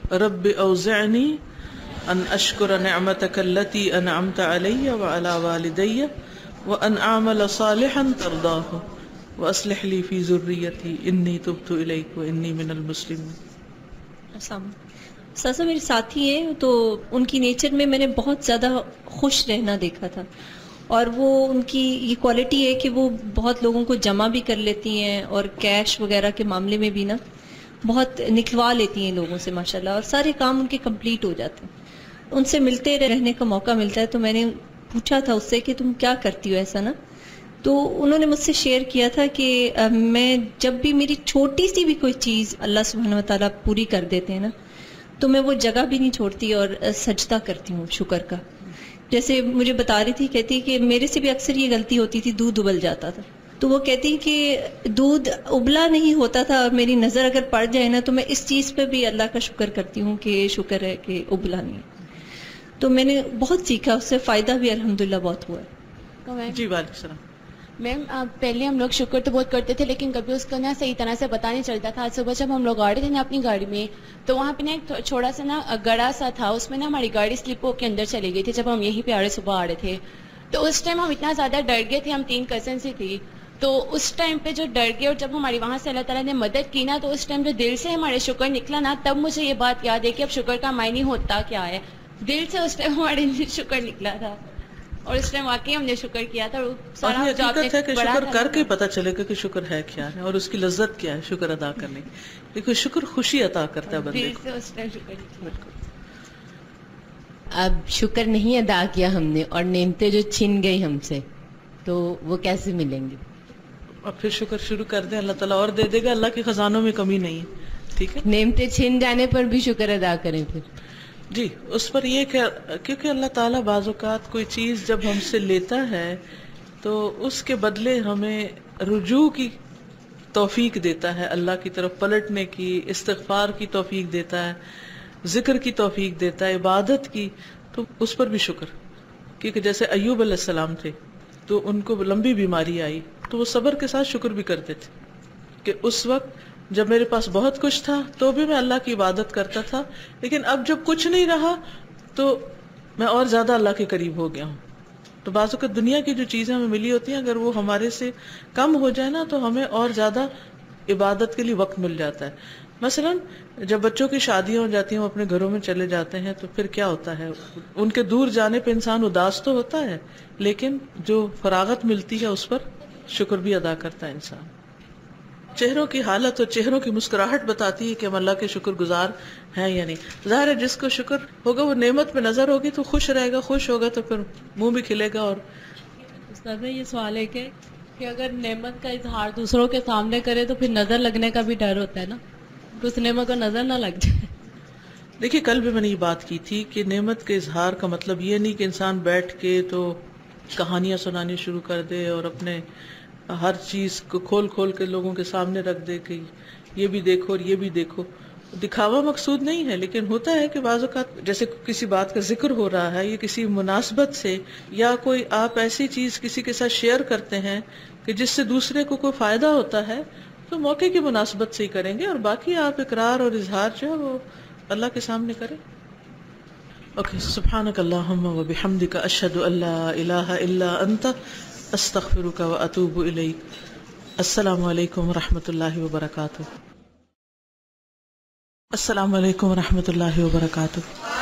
رب اوزعنی ان اشکر نعمتک التی انعمت علی وعلی والدی وان اعمل صالحا ترضاہ واصلح لی فی ذریتی انی تبت الیک وانی من المسلمین. السلام ساسا میرے ساتھی ہیں تو ان کی نیچر میں میں نے بہت زیادہ خوش رہنا دیکھا تھا, اور وہ ان کی یہ کوالٹی ہے کہ وہ بہت لوگوں کو جمع بھی کر لیتی ہیں اور کیش وغیرہ کے معاملے میں بھی نا بہت نکلوا لیتی ہیں لوگوں سے ماشاءاللہ, اور سارے کام ان کے کمپلیٹ ہو جاتے ہیں. ان سے ملتے رہنے کا موقع ملتا ہے تو میں نے پوچھا تھا اس سے کہ تم کیا کرتی ہو ایسا نا, تو انہوں نے مجھ سے شیئر کیا تھا کہ میں جب بھی میری چھوٹی سی بھی کوئی چیز اللہ سبحانہ وتعالیٰ پوری کر دیتے ہیں نا تو میں وہ جگہ بھی نہیں چھوڑتی اور سجدہ کرتی ہوں شکر کا. جیسے مجھے بتا رہی تھی, کہتی کہ میرے سے بھی اکثر یہ غلطی ہوتی تھی, دودھ ابل جاتا تھا, تو وہ کہتی کہ دودھ ابلا نہیں ہوتا تھا اور میری نظر اگر پڑ جائے نا تو میں اس چیز پہ بھی اللہ کا شکر کرتی ہوں کہ شکر ہے کہ ابلا نہیں. تو میں نے بہت سیکھا, اس سے فائدہ بھی الحمدللہ بہت ہوا ہے. جی وعلیکم السلام. میم پہلے ہم لوگ شکر تو بہت کرتے تھے لیکن کبھی اس کو نا صحیح طرح سے پتا نہیں چلتا تھا. آج صبح جب ہم لوگ آ رہے تھے نا اپنی گاڑی میں تو وہاں پہ نا ایک چھوٹا سا نا گڑا سا تھا, اس میں نا ہماری گاڑی سلپ ہو کے اندر چلی گئی تھی جب ہم یہیں پہ آ رہے صبح آ رہے تھے. تو اس ٹائم ہم اتنا زیادہ ڈر گئے تھے, ہم تین کزنس ہی تھی, تو اس ٹائم پہ جو ڈر گئے اور جب ہماری وہاں سے اللہ تعالیٰ نے مدد کی نا تو اس ٹائم جو دل سے ہمارے شکر نکلا نا تب مجھے یہ بات یاد ہے کہ اب شکر کا معنی ہوتا کیا ہے. دل سے اس ٹائم ہمارے شکر نکلا تھا اور اس ٹائم واقعی ہم نے شکر کیا تھا. سارا حقیقت ہے کہ شکر کر کے پتہ چلے گا کہ شکر ہے کیا ہے اور اس کی لذت کیا ہے شکر ادا کرنے کی. دیکھو شکر خوشی عطا کرتا ہے بندے کو. اس ٹائم شکر بالکل. اب شکر نہیں ادا کیا ہم نے اور نعمتیں جو چھن گئی ہم سے تو وہ کیسے ملیں گی؟ اب پھر شکر شروع کر دیں, اللہ تعالیٰ اور دے دے گا. اللہ کے خزانوں میں کمی نہیں ہے. ٹھیک ہے, نعمتیں چھن جانے پر بھی شکر ادا کریں پھر. جی اس پر یہ کہ کیونکہ اللہ تعالیٰ بعض اوقات کوئی چیز جب ہم سے لیتا ہے تو اس کے بدلے ہمیں رجوع کی توفیق دیتا ہے, اللہ کی طرف پلٹنے کی, استغفار کی توفیق دیتا ہے, ذکر کی توفیق دیتا ہے, عبادت کی. تو اس پر بھی شکر, کیونکہ جیسے ایوب علیہ السلام تھے تو ان کو لمبی بیماری آئی تو وہ صبر کے ساتھ شکر بھی کرتے تھے کہ اس وقت جب میرے پاس بہت کچھ تھا تو بھی میں اللہ کی عبادت کرتا تھا, لیکن اب جب کچھ نہیں رہا تو میں اور زیادہ اللہ کے قریب ہو گیا ہوں. تو بعض اوقات دنیا کی جو چیزیں ہمیں ملی ہوتی ہیں اگر وہ ہمارے سے کم ہو جائے نا تو ہمیں اور زیادہ عبادت کے لیے وقت مل جاتا ہے. مثلا جب بچوں کی شادیاں ہو جاتی ہیں وہ اپنے گھروں میں چلے جاتے ہیں تو پھر کیا ہوتا ہے, ان کے دور جانے پہ انسان اداس تو ہوتا ہے لیکن جو فراغت ملتی ہے اس پر شکر بھی ادا کرتا ہے انسان. چہروں کی حالت اور چہروں کی مسکراہٹ بتاتی ہے کہ ہم اللہ کے شکر گزار ہیں یا نہیں. ظاہر ہے جس کو شکر ہوگا وہ نعمت پہ نظر ہوگی تو خوش رہے گا, خوش ہوگا تو پھر منہ بھی کھلے گا. اور استاذہ یہ سوال ہے کہ کہ اگر نعمت کا اظہار دوسروں کے سامنے کرے تو پھر نظر لگنے کا بھی ڈر ہوتا ہے نا, تو اس نعمت کو نظر نہ لگ جائے. دیکھیے کل بھی میں نے یہ بات کی تھی کہ نعمت کے اظہار کا مطلب یہ نہیں کہ انسان بیٹھ کے تو کہانیاں سنانی شروع کر دے اور اپنے ہر چیز کو کھول کھول کے لوگوں کے سامنے رکھ دے کہ یہ بھی دیکھو اور یہ بھی دیکھو. دکھاوا مقصود نہیں ہے, لیکن ہوتا ہے کہ بعض اوقات جیسے کسی بات کا ذکر ہو رہا ہے یا کسی مناسبت سے یا کوئی آپ ایسی چیز کسی کے ساتھ شیئر کرتے ہیں کہ جس سے دوسرے کو کوئی فائدہ ہوتا ہے تو موقع کی مناسبت سے ہی کریں گے, اور باقی آپ اقرار اور اظہار جو ہے وہ اللہ کے سامنے کریں. اوکے, سبحانک اللہم و بحمدک اشہد ان لا الہ الا انت استغفرک و اتوب الیک. السلام علیکم و رحمۃ اللہ وبرکاتہ. السلام علیکم و رحمۃ اللہ وبرکاتہ.